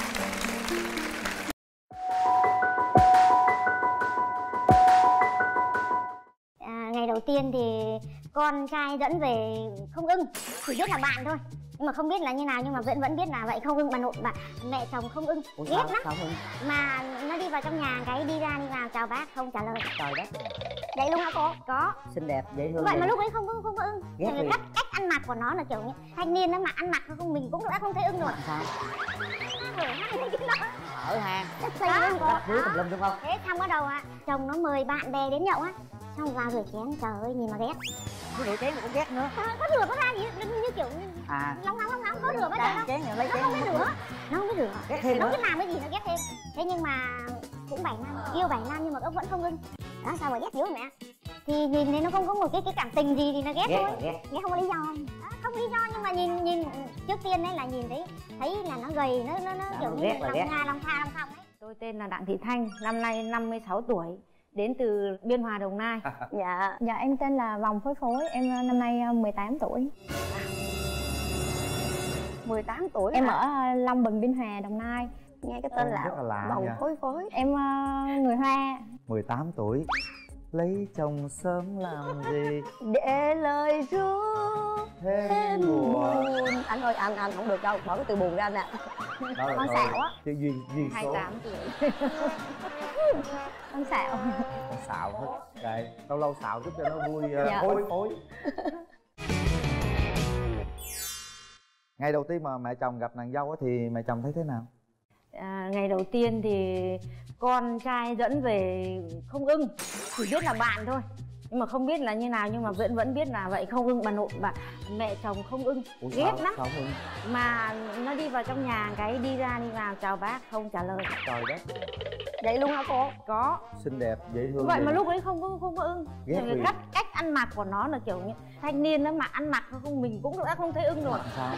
Ngày đầu tiên thì con trai dẫn về không ưng, chỉ biết là bạn thôi, nhưng mà không biết là như nào, nhưng mà vẫn biết là vậy, không ưng. Bà nội mẹ chồng không ưng, ghét lắm. Mà nó đi vào trong nhà cái đi ra đi vào chào bác không trả lời. Trời đất. Vậy luôn hả cô? Có. Xinh đẹp dễ thương. Vậy mà lúc ấy không có ưng. Cách ăn mặc của nó là kiểu như thanh niên đó, mà ăn mặc không mình cũng đã không thấy ưng rồi. Sao? Ở hàng. Đó. Tùm lum đúng không? Thế xong bắt đầu chồng nó mời bạn bè đến nhậu á, xong vào rửa chén, trời ơi nhìn mà ghét. Có rửa chén mà cũng ghét nữa. Có rửa có ra gì như kiểu nóng có rửa bao giờ không? Lấy chén nó không biết rửa. Nó không biết rửa. Ghét thêm nó nữa. biết làm cái gì nó ghét thêm. Thế nhưng mà cũng 7 năm, yêu 7 năm nhưng mà ông vẫn không ưng. Đó sao mà ghét dữ mẹ? Thì nhìn thấy nó không có một cái cảm tình gì thì nó ghét thôi. Ghét không có lý do. Không lý do, nhưng mà nhìn trước tiên đấy là nhìn thấy là nó gầy, nó kiểu như lòng tha lòng thòng ấy. Tôi tên là Đặng Thị Thanh, năm nay 56 tuổi, đến từ Biên Hòa, Đồng Nai. Dạ em tên là Vòng Phối Phối, em năm nay 18 tuổi. 18 tuổi em ở Long Bình, Biên Hòa, Đồng Nai. Nghe cái tên lạ, Vòng Phối Phối. Em người Hoa. 18 tuổi. Lấy chồng sớm làm gì để lời ru thêm buồn. Anh ơi, anh không được đâu, bỏ cái từ buồn ra anh ạ. Con xạo á. Chứ duyên số 28 tuổi. Con xạo. Con xạo hết. Đấy, lâu xạo giúp cho nó vui. Phối. Ngày đầu tiên mà mẹ chồng gặp nàng dâu thì mẹ chồng thấy thế nào? Ngày đầu tiên thì con trai dẫn về không ưng, chỉ biết là bạn thôi, nhưng mà không biết là như nào, nhưng mà vẫn biết là vậy, không ưng. Mẹ chồng không ưng, ghét lắm. Mà nó đi vào trong nhà cái đi ra đi vào chào bác không trả lời. Trời đất. Vậy luôn hả cô? Có. Xinh đẹp dễ thương. Vậy mà lúc ấy không có ưng. Cách ăn mặc của nó là kiểu như thanh niên đó, mà ăn mặc không mình cũng đã không thấy ưng rồi. Sao?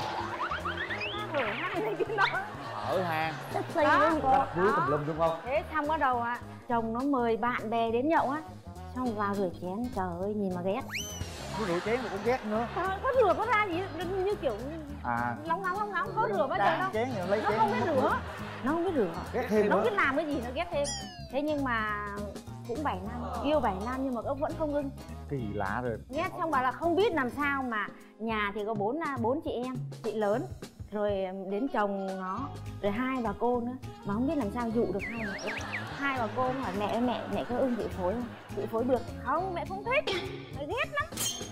Ở hang. Đó. Dưới tùm lum đúng không? Thế xong bắt đầu chồng nó mời bạn bè đến nhậu á, xong vào rửa chén, trời ơi nhìn mà ghét. Nó rửa chén mà cũng ghét nữa. Có rửa có ra gì như kiểu nóng có rửa bao giờ đâu. Chén lấy nó chén không biết rửa. Nó không biết rửa. Ghét thêm nó nữa. biết làm cái gì nó ghét thêm. Thế nhưng mà cũng 7 năm, yêu 7 năm nhưng mà vẫn không ưng. Kỳ lạ rồi. Ghét xong bảo là không biết làm sao mà nhà thì có 4 chị em, chị lớn rồi đến chồng nó, rồi 2 bà cô nữa mà không biết làm sao dụ được 2 bà cô hỏi mẹ có ưng chị Phối không? Chị Phối được không? Mẹ không thích, mẹ ghét lắm.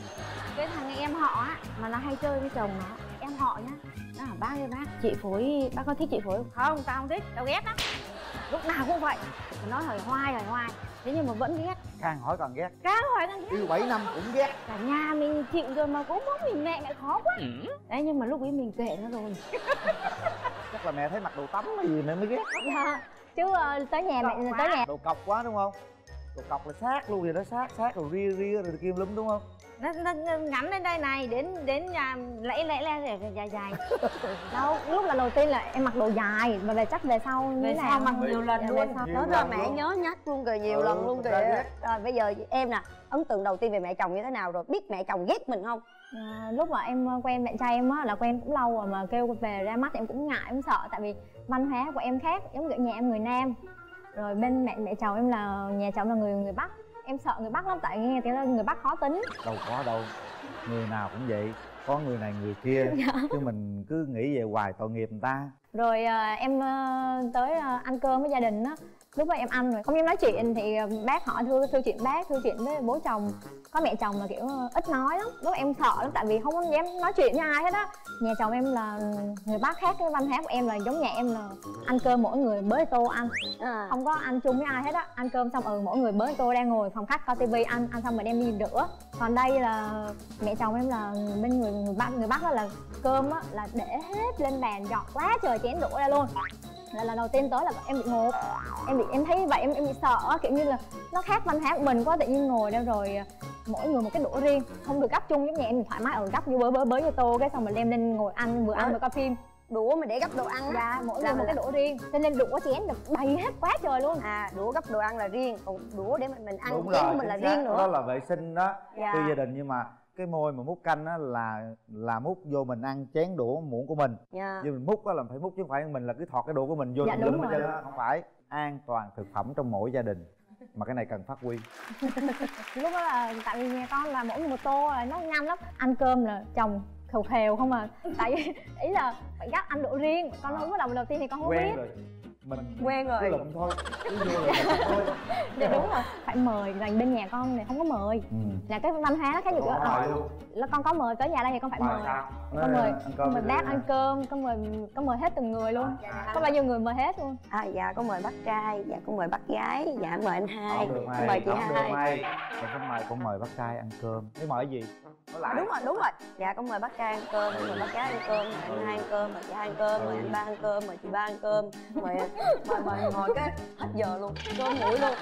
Cái thằng em họ á mà nó hay chơi với chồng nó, em họ nhá, nó bảo bác ơi bác, chị Phối, bác có thích chị Phối không? Không, tao không thích, tao ghét lắm. Lúc nào cũng vậy, nó hỏi hoài. Thế nhưng mà vẫn ghét. Càng hỏi càng ghét. Càng hỏi càng ghét. Yêu 7 năm cũng ghét. Cả nhà mình chịu rồi mà cũng muốn mình mẹ khó quá. Đấy nhưng mà lúc ấy mình kệ nó rồi. Chắc là mẹ thấy mặc đồ tắm hay gì mẹ mới ghét. Chứ tới nhà mẹ tới nhà. Đồ cọc quá đúng không? Đồ cọc là sát luôn rồi đó, sát rồi ria rồi kim lúm đúng không? Nó ngắn lên đây này, đến nhà lẽ rồi dài. Đâu, lúc là đầu tiên là em mặc đồ dài mà về chắc về sau như thế nào mặc nhiều lần luôn. Nói ra mẹ nhớ nhắc luôn kìa, nhiều lần luôn kìa. Rồi bây giờ em nè, ấn tượng đầu tiên về mẹ chồng như thế nào rồi? Biết mẹ chồng ghét mình không? Lúc mà em quen bạn trai em á là quen cũng lâu rồi mà kêu về ra mắt em cũng ngại, em sợ tại vì văn hóa của em khác, giống như nhà em người Nam. Rồi bên mẹ chồng em là nhà chồng là người Bắc. Em sợ người Bắc lắm tại nghe tiếng là người Bắc khó tính. Đâu có đâu, người nào cũng vậy, có người này người kia. Chứ mình cứ nghĩ về hoài tội nghiệp người ta. Rồi em tới ăn cơm với gia đình á. Lúc đó em ăn rồi không dám nói chuyện thì bác hỏi thưa chuyện bác, thưa chuyện với bố chồng. Có mẹ chồng là kiểu ít nói lắm. Lúc em sợ lắm tại vì không dám nói chuyện với ai hết á. Nhà chồng em là người Bắc khác, cái văn hóa của em là giống nhà em là ăn cơm mỗi người bới tô ăn, không có ăn chung với ai hết á. Ăn cơm xong mỗi người bới tô đang ngồi phòng khách coi tivi, ăn xong rồi đem đi rửa. Còn đây là mẹ chồng em là bên người Bắc đó là cơm á là để hết lên bàn dọn quá trời chén đũa ra luôn. Là lần đầu tiên tới là em bị ngộp, em thấy vậy em bị sợ, kiểu như là nó khác văn hóa của mình quá, tự nhiên ngồi đâu rồi mỗi người một cái đũa riêng, không được gắp chung, giống như em thoải mái gắp như bới vô tô cái xong mình đem lên ngồi ăn, vừa ăn vừa coi phim. Đũa mà để gắp đồ ăn. Dạ, mỗi người một cái đũa riêng, cho nên đũa chén là bày hết quá trời luôn. Đũa gắp đồ ăn là riêng, còn đũa để mình ăn đúng chén rồi, của mình là riêng nữa. Đó là vệ sinh đó. Dạ. Tuy gia đình nhưng mà cái môi mà múc canh á là múc vô mình ăn chén đũa muỗng của mình. Nhưng mình múc á là phải múc chứ không phải mình là cứ thọt cái đũa của mình vô tùm lum hết trơn á. Không phải. An toàn thực phẩm trong mỗi gia đình, mà cái này cần phát huy. Lúc đó là tại vì nhà con là mỗi người một tô rồi nó nhanh lắm, ăn cơm là chồng khều không à, tại vì ý là phải gắp ăn đũa riêng. Con không có đầu tiên thì con không biết rồi. Mình quen rồi, cứ lụm thôi, cứ vô là thôi. Dạ đúng rồi, phải mời, dành bên nhà con này không có mời. Là cái văn hóa nó khác biệt. Là con có mời tới nhà đây thì con phải mời. Con mời bác ăn cơm, con mời hết từng người luôn. Có bao nhiêu người mời hết luôn. Dạ con mời bác trai, dạ con mời bác gái, dạ mời anh Hai, con mời chị Hai. Con mời bác trai ăn cơm. Thế mời cái gì? Đúng rồi. Dạ con mời bác trai ăn cơm, mời bác gái ăn cơm, mời anh Hai ăn cơm, mời chị Hai ăn cơm, mời anh Ba ăn cơm, mời chị Ba ăn cơm, mời ngồi cái hết giờ luôn, cơm nguội luôn.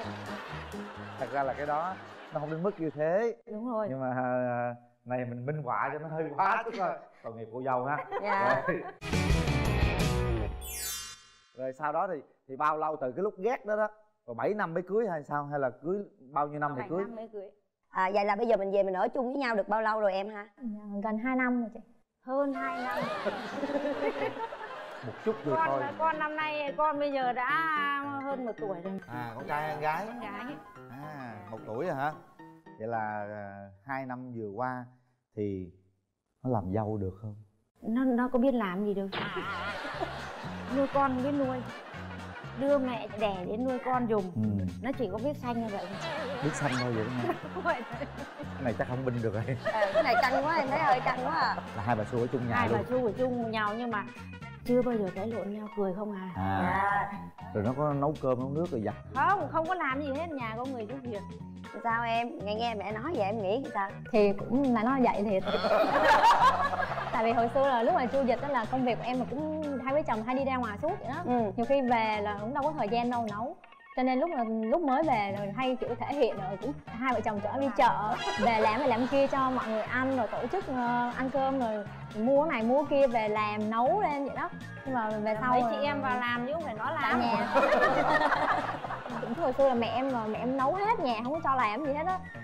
Thật ra là cái đó nó không đến mức như thế. Đúng rồi. Nhưng mà này mình minh họa cho nó hơi quá chút thôi. Tội nghiệp cô dâu ha. Dạ. Rồi sau đó thì bao lâu từ cái lúc ghét đó rồi 7 năm mới cưới hay sao, hay là cưới bao nhiêu năm thì cưới? 7 năm mới cưới. Vậy là bây giờ mình về mình ở chung với nhau được bao lâu rồi em ha? Gần 2 năm rồi chị. Hơn 2 năm. Một chút rồi thôi. Con năm nay con bây giờ đã hơn 1 tuổi rồi. Con trai hay con gái? Con gái. 1 tuổi rồi hả? Vậy là 2 năm vừa qua thì nó làm dâu được không? Nó có biết làm gì đâu. Nuôi con không biết nuôi, đưa mẹ đẻ đến nuôi con dùng. Nó chỉ có biết xanh như vậy thôi. Biết xanh thôi vậy đó nha. Cái này chắc không binh được rồi. Cái này căng quá, em thấy hơi căng quá à. Là hai bà Su ở chung nhà luôn. Hai bà Su ở chung nhau nhưng mà chưa bao giờ cãi lộn nhau, cười không à. Rồi nó có nấu cơm nấu nước rồi giặt? Không có làm gì hết, nhà có người giúp việc. Sao em nghe mẹ nói vậy em nghĩ sao? Thì cũng là nói vậy thiệt. Tại vì hồi xưa là lúc mà chưa dịch đó là công việc của em mà cũng hai vợ chồng hay đi ra ngoài suốt vậy đó. Nhiều khi về là cũng đâu có thời gian đâu nấu, cho nên lúc mới về rồi hay kiểu thể hiện rồi cũng hai vợ chồng chở đi chợ, về làm kia cho mọi người ăn, rồi tổ chức ăn cơm, rồi mua cái này mua kia về làm nấu lên vậy đó. Nhưng mà về sau mấy chị em vào làm chứ không phải nó làm. Nhà cũng hồi xưa là mẹ em nấu hết, nhà không có cho làm gì hết á.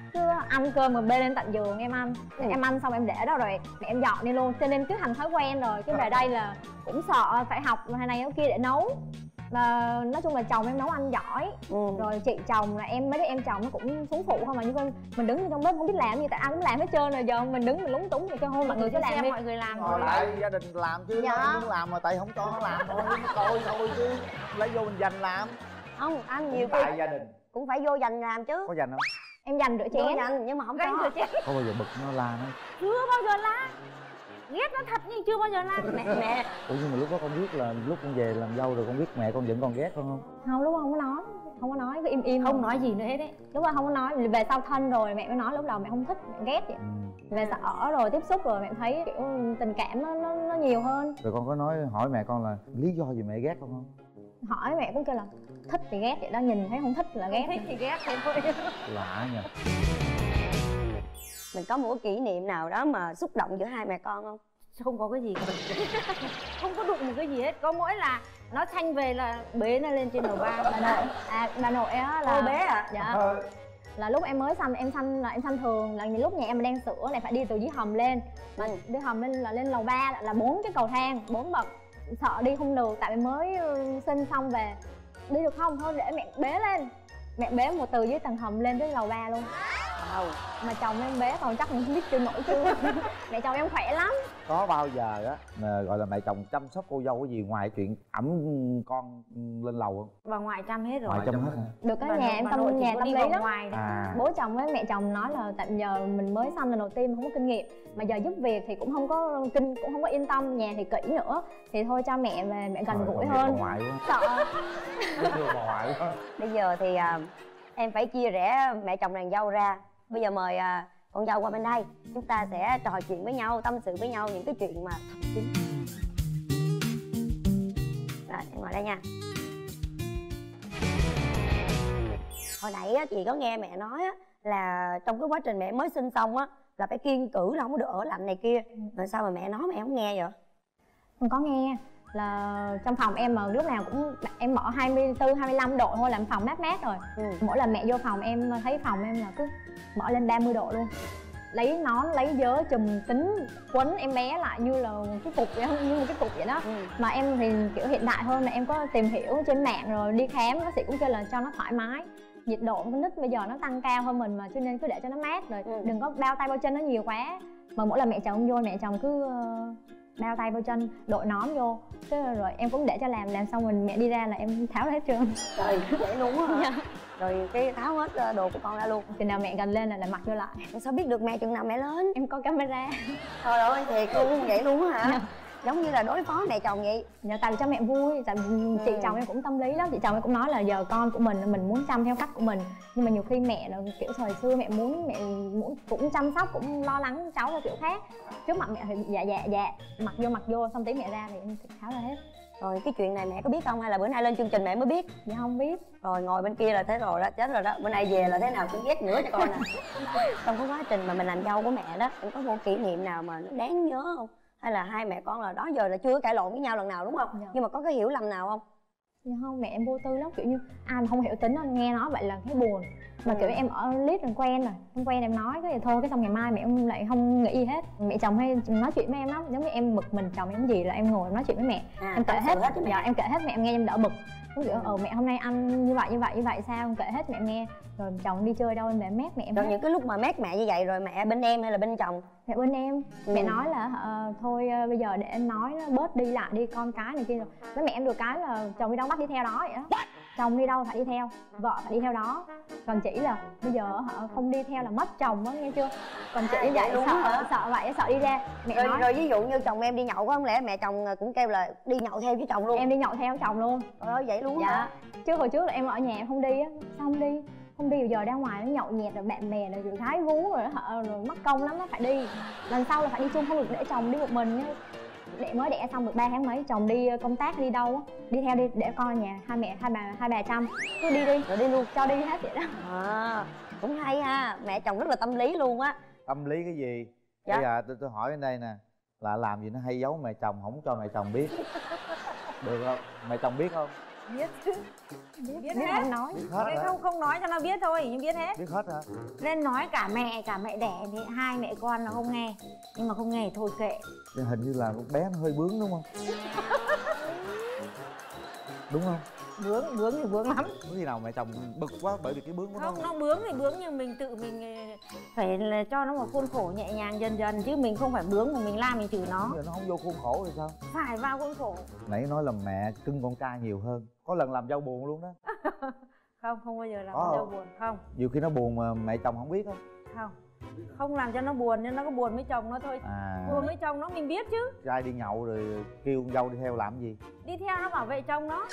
Cứ ăn cơm rồi bê lên tận giường em ăn. Em ăn xong em để đó rồi mẹ em dọn đi luôn. Cho nên cứ thành thói quen rồi. Cái về đây là cũng sợ phải học hay này kia để nấu. Và nói chung là chồng em nấu ăn giỏi. Rồi chị chồng là mấy đứa em chồng nó cũng xuống phụ không mà, như mình đứng trong bếp không biết làm gì, tại ai cũng làm hết trơn rồi, giờ mình đứng mình lúng túng thì cho thôi mọi người cứ làm đi. Mọi người làm rồi lại gia đình làm chứ nó muốn làm mà tại không cho nó làm thôi, nó coi thôi chứ lấy vô mình dành làm. Không, ăn nhiều tại gia đình cũng phải vô dành làm chứ. Có dành không? Em dành rửa chén. Dành nhưng mà không có. Có bao giờ bực nó la nó? Chưa bao giờ la. Ghét nó thật nhưng chưa bao giờ la. Mẹ. Ủa nhưng mà lúc đó con biết là lúc con về làm dâu rồi con biết mẹ con vẫn còn ghét con không? Không, lúc đó không có nói. Không có nói, cứ im không nói gì nữa hết đấy. Lúc đó không có nói, về sau thân rồi mẹ mới nói, lúc đầu mẹ không thích, mẹ ghét vậy. Về sau ở rồi tiếp xúc rồi mẹ thấy kiểu tình cảm nó nhiều hơn. Rồi con có hỏi mẹ con là lý do gì mẹ ghét con không? Hỏi mẹ cũng kêu là thích thì ghét vậy đó, nhìn thấy không thích là ghét. Thích thì ghét thôi. Lạ nhỉ. Mình có một cái kỷ niệm nào đó mà xúc động giữa hai mẹ con không? Không có cái gì cả. Không có đụng một cái gì hết, có mỗi là nó Thanh về là bế nó lên trên lầu 3. Bà nội á là bé à? Dạ. Là lúc em mới sanh em sanh thường là lúc nhà em đang sữa lại phải đi từ dưới hầm lên, mà đi hầm lên là lên lầu 3 là 4 cái cầu thang 4 bậc, sợ đi không được tại vì mới sinh xong về. Đi được không? Thôi để mẹ bế lên. Mẹ bế một từ dưới tầng hầm lên tới lầu 3 luôn. Mà chồng em bế còn chắc không biết chưa nổi chưa. Mẹ chồng em khỏe lắm. Có bao giờ á gọi là mẹ chồng chăm sóc cô dâu cái gì ngoài chuyện ẵm con lên lầu không? Bà ngoại chăm hết rồi. Ngoại chăm hết hả? Được cái nhà em tâm lý lắm. À. Bố chồng với mẹ chồng nói là tại giờ mình mới sanh lần đầu tiên không có kinh nghiệm, mà giờ giúp việc thì cũng không có yên tâm, nhà thì kỹ nữa, thì thôi cho mẹ về mẹ gần gũi hơn. Ngoại quá. Sợ. Bà ngoại quá. Bây giờ thì em phải chia rẽ mẹ chồng nàng dâu ra. Bây giờ mời con dâu qua bên đây, chúng ta sẽ trò chuyện với nhau, tâm sự với nhau những cái chuyện mà thầm kín. Rồi em ngồi đây nha. Hồi nãy á, chị có nghe mẹ nói á, là trong cái quá trình mẹ mới sinh xong á là phải kiêng cữ là không có được ở lạnh này kia. Rồi sao mà mẹ nói mẹ không nghe vậy? Không có nghe, là trong phòng em mà lúc nào cũng em mở 24, 25 độ thôi, làm phòng mát mát rồi. Mỗi lần mẹ vô phòng em thấy phòng em là cứ mở lên 30 độ luôn. Lấy nón, lấy vớ, chùm kính, quấn em bé lại như là cái cục vậy, như một cái cục vậy đó. Mà em thì kiểu hiện đại hơn là em có tìm hiểu trên mạng rồi đi khám, bác sĩ cũng kêu là cho nó thoải mái. Nhiệt độ con nít bây giờ nó tăng cao hơn mình mà, cho nên cứ để cho nó mát rồi. Đừng có bao tay bao chân nó nhiều quá. Mà mỗi lần mẹ chồng vô, mẹ chồng cứ bao tay bao chân, đội nón vô. Thế rồi em cũng để cho làm xong rồi mẹ đi ra là em tháo hết trơn. Trời, vậy luôn á. Rồi cái tháo hết đồ của con ra luôn. Chừng nào mẹ gần lên là lại mặc vô lại. Sao biết được mẹ chừng nào mẹ lớn? Em có camera. Trời ơi, thiệt luôn, vậy luôn á hả? Giống như là đối phó mẹ chồng vậy. Dạ, tại vì cho mẹ vui, tại chị chồng em cũng tâm lý lắm. Chị chồng em cũng nói là giờ con của mình muốn chăm theo cách của mình, nhưng mà nhiều khi mẹ là kiểu thời xưa mẹ muốn cũng chăm sóc, cũng lo lắng cháu theo kiểu khác. Trước mặt mẹ thì dạ mặc vô xong tí mẹ ra thì em tháo ra hết. Rồi cái chuyện này mẹ có biết không hay là bữa nay lên chương trình mẹ mới biết? Dạ không biết. Rồi ngồi bên kia là thế rồi đó, chết rồi đó. Bữa nay về là thế nào cũng ghét nữa cho con nè. Trong cái quá trình mà mình làm dâu của mẹ đó, em có một kỷ niệm nào mà nó đáng nhớ không? Hay là hai mẹ con là đó giờ là chưa có cãi lộn với nhau lần nào đúng không? Dạ. Nhưng mà có cái hiểu lầm nào không? Dạ không, mẹ em vô tư lắm, kiểu như ai mà không hiểu tính nghe nói vậy là thấy buồn. Mà kiểu em ở lít rồi quen rồi, em quen em nói cái thôi, cái xong ngày mai mẹ em lại không nghĩ gì hết. Mẹ chồng hay nói chuyện với em lắm, giống như em bực mình chồng em gì là em ngồi nói chuyện với mẹ. Em kể hết. Dạ, em kể hết mẹ em nghe em đỡ bực. Kiểu mẹ hôm nay ăn như vậy sao, em kể hết mẹ em nghe. Rồi chồng đi chơi đâu em để mét mẹ em. Rồi những cái lúc mà mét mẹ như vậy rồi mẹ bên em hay là bên chồng? Mẹ bên em. Mẹ nói là thôi bây giờ để em nói nó bớt đi lại đi, con cái này kia rồi. Với mẹ em được cái là chồng đi đâu bắt đi theo đó vậy đó. Chồng đi đâu phải đi theo, vợ phải đi theo đó. Còn chị là bây giờ không đi theo là mất chồng đó, nghe chưa? Còn chị như vậy sợ vậy, sợ đi ra. Mẹ rồi, nói rồi ví dụ như chồng em đi nhậu có không lẽ mẹ chồng cũng kêu là đi nhậu theo với chồng luôn? Em đi nhậu theo chồng luôn. Trời ơi, vậy luôn dạ. Hả? Chứ hồi trước là em ở nhà em không đi á. Sao không đi? Không đi, giờ ra ngoài nó nhậu nhẹt rồi bạn bè rồi thái vú rồi mất công lắm, nó phải đi. Lần sau là phải đi chung, không được để chồng đi một mình nhá. Mới đẻ xong được 3 tháng mấy, chồng đi công tác đi đâu á, đi theo đi để con ở nhà hai bà chăm, cứ đi rồi đi luôn, cho đi hết vậy đó. Cũng hay ha, mẹ chồng rất là tâm lý luôn á. Tâm lý cái gì? Dạ. Bây giờ tôi hỏi bên đây nè, là làm gì nó hay giấu mẹ chồng, không cho mẹ chồng biết được không? Mẹ chồng biết không? Biết chứ. Biết hết. Không nói. Biết hết hả? Không nói cho nó biết thôi, nhưng biết hết. Biết hết hả? Nên nói cả mẹ đẻ thì hai mẹ con là không nghe. Nhưng mà không nghe thì thôi kệ. Hình như là con bé nó hơi bướng đúng không? Đúng không? Bướng thì bướng lắm. Có khi nào mẹ chồng bực quá bởi vì cái bướng của nó Không, nó bướng thì bướng, nhưng mình tự mình phải là cho nó một khuôn khổ nhẹ nhàng dần dần, chứ mình không phải bướng mà mình la mình chửi nó. Giờ nó không vô khuôn khổ thì sao? Phải vào khuôn khổ. Nãy nói là mẹ cưng con trai nhiều hơn, có lần làm dâu buồn luôn đó. Không bao giờ làm Có dâu không? buồn. Không. Nhiều khi nó buồn mà mẹ chồng không biết không? Không làm cho nó buồn, nhưng nó có buồn với chồng nó thôi. Buồn với chồng nó mình biết chứ. Trai đi nhậu rồi kêu con dâu đi theo làm gì? Đi theo nó bảo vệ chồng nó.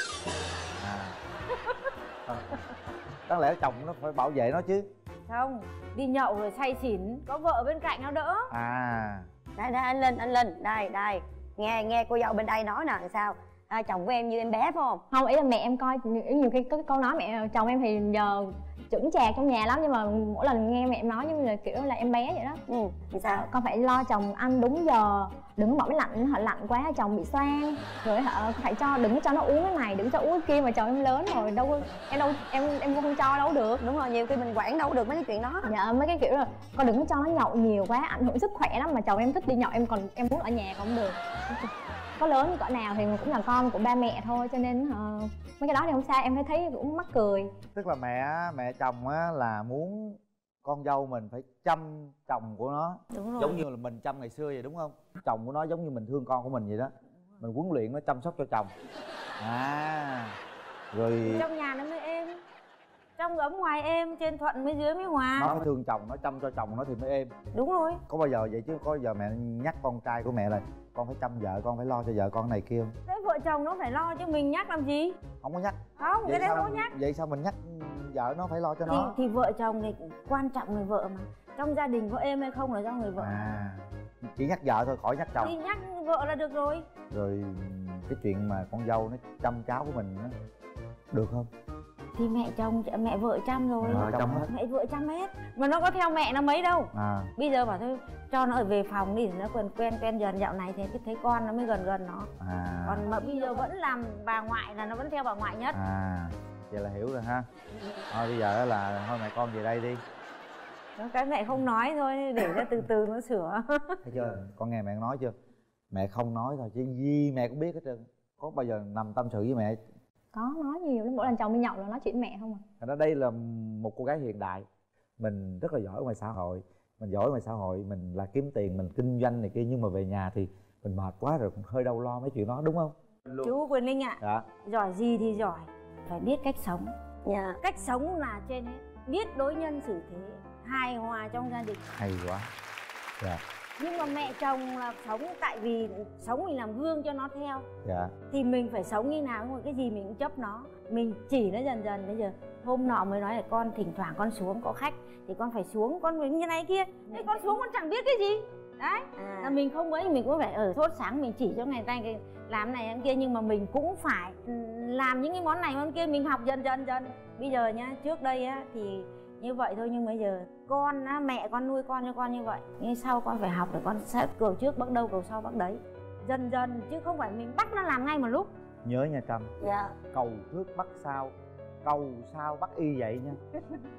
Đáng lẽ chồng nó phải bảo vệ nó chứ. Không, đi nhậu rồi say xỉn, có vợ bên cạnh nó đỡ. Đây anh Linh, đây nghe cô dâu bên đây nói nè, sao chồng của em như em bé phải không? Không, ý là mẹ em coi nhiều khi cái câu nói mẹ chồng em thì giờ chững chạc trong nhà lắm, nhưng mà mỗi lần nghe mẹ em nói giống như là kiểu là em bé vậy đó. Sao? Con phải lo chồng ăn đúng giờ, đừng bỏ máy lạnh, họ lạnh quá chồng bị xoang, rồi họ phải đừng có cho nó uống cái này, đừng cho uống cái kia, mà chồng em lớn rồi em không cho đâu được. Đúng rồi, nhiều khi mình quản đâu được mấy cái chuyện đó. Dạ, mấy cái kiểu là con đừng có cho nó nhậu nhiều quá, ảnh hưởng sức khỏe lắm, mà chồng em thích đi nhậu, em muốn ở nhà không được. Có lớn cỡ nào thì cũng là con của ba mẹ thôi, cho nên mấy cái đó thì không sao, em thấy cũng mắc cười. Tức là mẹ chồng á là muốn con dâu mình phải chăm chồng của nó. Đúng rồi. Giống như là mình chăm ngày xưa vậy đúng không? Chồng của nó giống như mình thương con của mình vậy đó. Mình huấn luyện nó chăm sóc cho chồng. Rồi trong nhà nó mới êm, trong ấm ngoài êm, trên thuận mới dưới mới hòa. nó phải thương chồng, nó chăm cho chồng nó thì mới êm. Đúng rồi. Có bao giờ vậy chứ, có bao giờ mẹ nhắc con trai của mẹ là con phải chăm vợ, con phải lo cho vợ con này kia không? Thế vợ chồng nó phải lo chứ mình nhắc làm gì? Không có nhắc. Không, cái đấy không có nhắc. Vậy sao mình nhắc vợ nó phải lo cho nó? Thì vợ chồng thì quan trọng người vợ mà. Trong gia đình có êm hay không là do người vợ. Chỉ nhắc vợ thôi, khỏi nhắc chồng. Thì nhắc vợ là được rồi. Rồi cái chuyện mà con dâu nó chăm cháu của mình nó được không? Thì mẹ vợ chăm rồi. Mẹ vợ chăm hết. Mà nó có theo mẹ nó mấy đâu. Bây giờ bảo thôi cho nó ở về phòng đi, nó quen dần, dạo này thì thấy con nó mới gần nó. Còn mà bây giờ vẫn làm bà ngoại là nó vẫn theo bà ngoại nhất. Vậy là hiểu rồi ha. Thôi bây giờ là thôi mẹ con về đây đi. Cái mẹ không nói thôi, để cho từ từ nó sửa. Thấy chưa, con nghe mẹ nói chưa? Mẹ không nói thôi chứ gì mẹ cũng biết hết trơn. Có bao giờ nằm tâm sự với mẹ? Có, nói nhiều lắm, mỗi lần chồng đi nhậu là nói chuyện mẹ không à. Thành ra đây là một cô gái hiện đại. Mình rất là giỏi ngoài xã hội. Mình giỏi ngoài xã hội, mình là kiếm tiền, mình kinh doanh này kia. Nhưng mà về nhà thì mình mệt quá rồi, cũng hơi đau lo mấy chuyện đó, đúng không? Chú Quyền Linh ạ. Dạ. Giỏi gì thì giỏi, phải biết cách sống. Cách sống là trên hết. Biết đối nhân xử thế, hài hòa trong gia đình. Hay quá. Dạ. Nhưng mà mẹ chồng là sống, tại vì sống mình làm gương cho nó theo. Dạ. Thì mình phải sống như nào, không cái gì mình cũng chấp nó. Mình chỉ nó dần dần. Bây giờ hôm nọ mới nói là con thỉnh thoảng con xuống có khách thì con phải xuống, con phải như này kia. Thế con xuống con chẳng biết cái gì. Đấy, là mình không ấy, mình cũng phải ở sốt sáng mình chỉ cho người ta làm này làm kia. Nhưng mà mình cũng phải làm những cái món này món kia, mình học dần dần. Bây giờ nhá, trước đây á thì như vậy thôi, nhưng bây giờ con á, mẹ con nuôi con cho con như vậy, nhưng sau con phải học để con sẽ cầu trước bắt đâu cầu sau bắt đấy, dần dần, chứ không phải mình bắt nó làm ngay một lúc. Nhớ nha Trâm. Dạ. Cầu trước bắt sau, cầu sau bắt y vậy nha.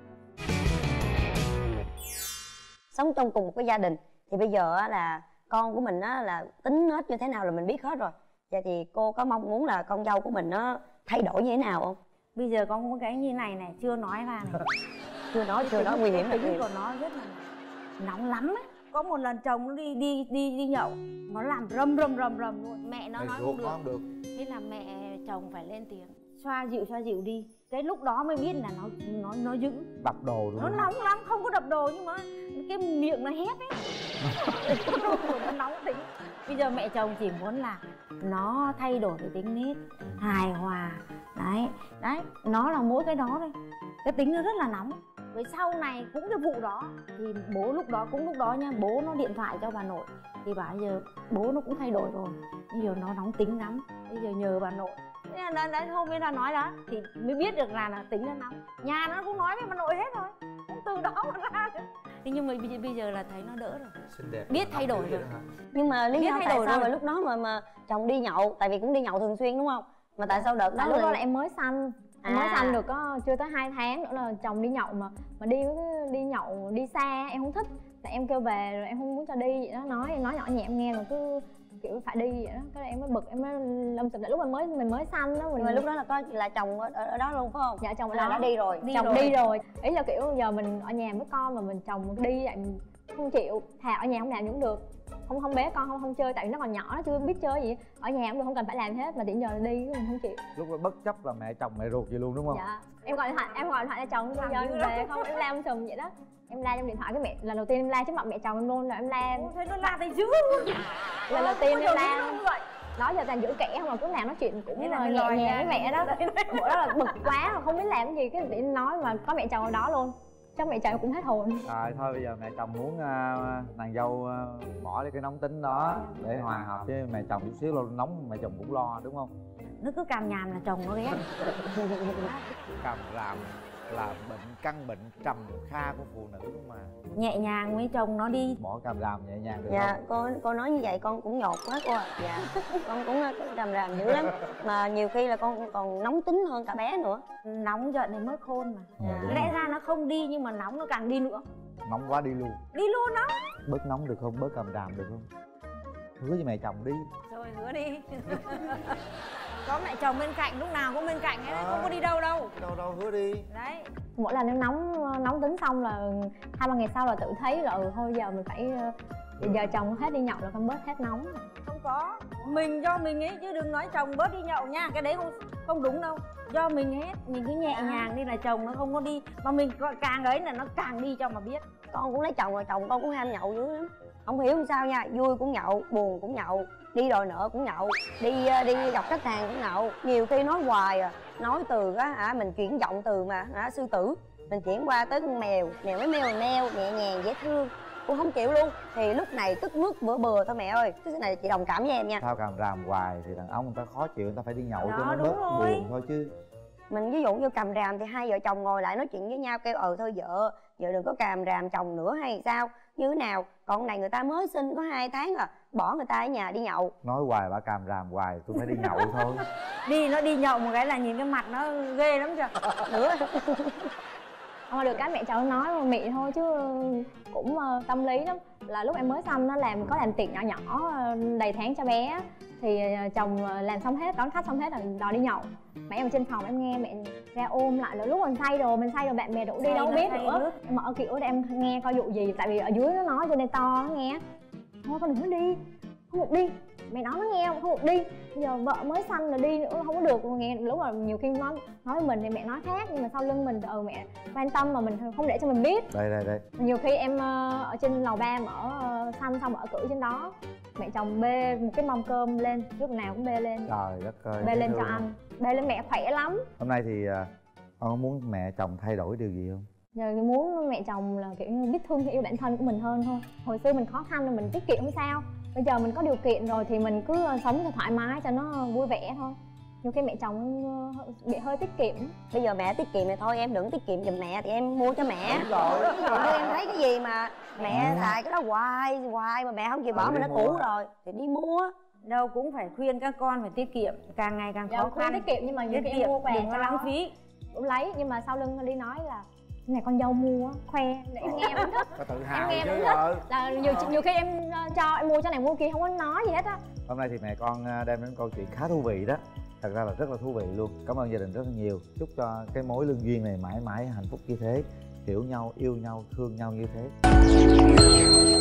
Sống trong cùng một cái gia đình thì bây giờ á là con của mình á là tính nết như thế nào là mình biết hết rồi. Vậy thì cô có mong muốn là con dâu của mình nó thay đổi như thế nào không? Bây giờ con có cái như này chưa nói ra này. chưa nói nguy hiểm là tính của nó rất là nóng lắm ấy. Có một lần chồng nó đi nhậu, nó làm rầm luôn. Mẹ nó nói không được. Thế là mẹ chồng phải lên tiếng xoa dịu đi. Cái lúc đó mới biết là nó dữ. Đập đồ rồi. Nó nóng lắm, không có đập đồ nhưng mà cái miệng nó hét ấy. Nó nóng tính. Bây giờ mẹ chồng chỉ muốn là nó thay đổi cái tính nết, hài hòa. Đấy, nó là mỗi cái đó thôi. Cái tính nó rất là nóng. Với sau này cũng cái vụ đó thì bố lúc đó nha, bố nó điện thoại cho bà nội thì bảo giờ bố nó cũng thay đổi rồi, bây giờ nó nóng tính lắm, bây giờ nhờ bà nội. Thế là đấy, hôm nay là nói đó thì mới biết được là tính nó nóng. Nhà nó cũng nói với bà nội hết rồi, cũng từ đó mà ra. Thế nhưng mà bây giờ là thấy nó đỡ rồi, biết thay đổi rồi. Nhưng mà lý do tại sao mà lúc đó mà chồng đi nhậu, tại vì cũng đi nhậu thường xuyên đúng không? Mà tại sao đợt đó lúc đó là em mới sanh. Em mới sanh được có chưa tới 2 tháng nữa là chồng đi nhậu mà đi nhậu đi xa em không thích. Tại em kêu về rồi em không muốn cho đi vậy đó, nói nhỏ nhẹ em nghe mà cứ kiểu phải đi vậy đó. Cái này em mới bực, em mới lâm sụp. Tại lúc mình mới sanh đó. Nhưng mà lúc đó là chồng ở đó luôn phải không? Dạ chồng ở đó. đó Đi rồi. Chồng đi rồi. Ý là kiểu giờ mình ở nhà với con mà mình chồng đi vậy mình không chịu. Thà ở nhà không làm cũng được. Không bé con không chơi tại vì nó còn nhỏ, nó chưa biết chơi gì. Ở nhà cũng được, không cần phải làm hết mà tiện giờ đi mình không chịu. Lúc đó bất chấp là mẹ chồng mẹ ruột gì luôn đúng không? Dạ. Em gọi điện thoại cho chồng bây giờ em về không, em la em sùm vậy đó. Em la trong điện thoại cái mẹ lần đầu tiên em la trước mặt mẹ chồng em luôn, là em la. Thế nó la tay dữ. Lần đầu tiên em la đó, giờ toàn giữ kẻ không, mà cứ làm nói chuyện cũng nhẹ nhàng với mẹ đó. Bữa đó là bực quá mà không biết làm cái gì, cái để nói mà có mẹ chồng ở đó luôn, chắc mẹ chồng cũng hết hồn. Rồi thôi bây giờ mẹ chồng muốn nàng dâu bỏ đi cái nóng tính đó để hòa hợp với mẹ chồng chút xíu, luôn nóng mẹ chồng cũng lo đúng không? Nó cứ càm nhàm là chồng nó ghét. Càm ràm là căn bệnh trầm kha của phụ nữ mà. Nhẹ nhàng với chồng nó đi. Bỏ càm ràm nhẹ nhàng được dạ, không? Cô nói như vậy con cũng nhột quá cô ạ. Dạ, con cũng càm ràm dữ lắm. Mà nhiều khi là con còn nóng tính hơn cả bé nữa. Nóng giận thì mới khôn mà. Lẽ ra nó không đi nhưng mà nóng nó càng đi nữa. Nóng quá đi luôn. Đi luôn đó. Bớt nóng được không? Bớt càm ràm được không? Hứa với mẹ chồng đi. Rồi hứa đi. Có mẹ chồng bên cạnh, lúc nào cũng bên cạnh ấy, không có đi đâu đâu. Đâu hứa đi. Đấy. Mỗi lần em nóng tính xong là 2-3 ngày sau là tự thấy là thôi giờ mình phải giờ chồng hết đi nhậu là con bớt hết nóng. Không có, mình do mình ấy chứ đừng nói chồng bớt đi nhậu nha, cái đấy không đúng đâu. Do mình hết, mình cứ nhẹ nhàng đi là chồng nó không có đi, mà mình càng ấy là nó càng đi cho mà biết. Con cũng lấy chồng rồi, chồng con cũng ham nhậu dữ lắm. Không hiểu làm sao nha, vui cũng nhậu, buồn cũng nhậu, đi đòi nợ cũng nhậu, đi gặp khách hàng cũng nhậu. Nhiều khi nói hoài nói từ mình chuyển giọng từ mà sư tử mình chuyển qua tới con mèo với mèo nhẹ nhàng dễ thương, cũng không chịu luôn. Thì lúc này tức nước bữa bừa thôi mẹ ơi. Cái này chị đồng cảm với em nha. Sao càm ràm hoài thì đàn ông người ta khó chịu, người ta phải đi nhậu cho nó bớt rồi. buồn thôi chứ. Mình ví dụ như càm ràm thì hai vợ chồng ngồi lại nói chuyện với nhau, kêu thôi vợ đừng có càm ràm chồng nữa hay sao như thế nào. Còn này người ta mới sinh có 2 tháng bỏ người ta ở nhà đi nhậu. Nói hoài bà càm ràm hoài, tôi phải đi nhậu thôi. Nó đi nhậu một cái là nhìn cái mặt nó ghê lắm chưa. Nữa. Mà được cái mẹ chồng nói mị thôi chứ cũng tâm lý lắm. Là lúc em mới xong nó có làm tiệc nhỏ đầy tháng cho bé, thì chồng làm xong hết, đón khách xong hết là đòi đi nhậu. Mẹ em trên phòng em nghe mẹ ra ôm lại là lúc mình say rồi bạn bè đủ đi đâu biết nữa. Mở kiểu để em nghe coi vụ gì, tại vì ở dưới nó nói cho nên to nó nghe. Thôi con đừng có đi, không được đi. Mẹ nói nó nghe không được đi. Bây giờ vợ mới sanh là đi nữa không có được. Nghe lúc mà nhiều khi nói với mình thì mẹ nói khác, nhưng mà sau lưng mình mẹ quan tâm mà mình không để cho mình biết. Đây. Nhiều khi em ở trên lầu 3 mở sanh xong mở cửa trên đó, mẹ chồng bê một cái mâm cơm lên, lúc nào cũng bê lên. Trời đất ơi. Bê lên cho ăn, bê lên mẹ khỏe lắm. Hôm nay thì con có muốn mẹ chồng thay đổi điều gì không? Giờ muốn mẹ chồng là kiểu như biết thương yêu bản thân của mình hơn thôi. Hồi xưa mình khó khăn rồi mình tiết kiệm không sao, bây giờ mình có điều kiện rồi thì mình cứ sống cho thoải mái cho nó vui vẻ thôi. Nhiều khi mẹ chồng bị hơi tiết kiệm. Bây giờ mẹ tiết kiệm thì thôi em đừng tiết kiệm giùm mẹ thì em mua cho mẹ. Ví dụ như em thấy cái gì mà mẹ xài cái đó hoài mà mẹ không chịu bỏ mà nó cũ rồi thì đi mua. Đâu cũng phải khuyên các con phải tiết kiệm, càng ngày càng khó khăn. Tiết kiệm nhưng mà nhiều khi em mua về đừng có lãng phí. Cũng lấy nhưng mà sau lưng đi nói là này con dâu mua khoe để em nghe em cũng thích. Có tự hào em nghe chứ cũng thích. Là nhiều khi em cho em mua cho này mua kia không có nói gì hết á. Hôm nay thì mẹ con đem đến câu chuyện khá thú vị đó. Thật ra là rất là thú vị luôn. Cảm ơn gia đình rất là nhiều. Chúc cho cái mối lương duyên này mãi mãi hạnh phúc như thế, hiểu nhau, yêu nhau, thương nhau như thế.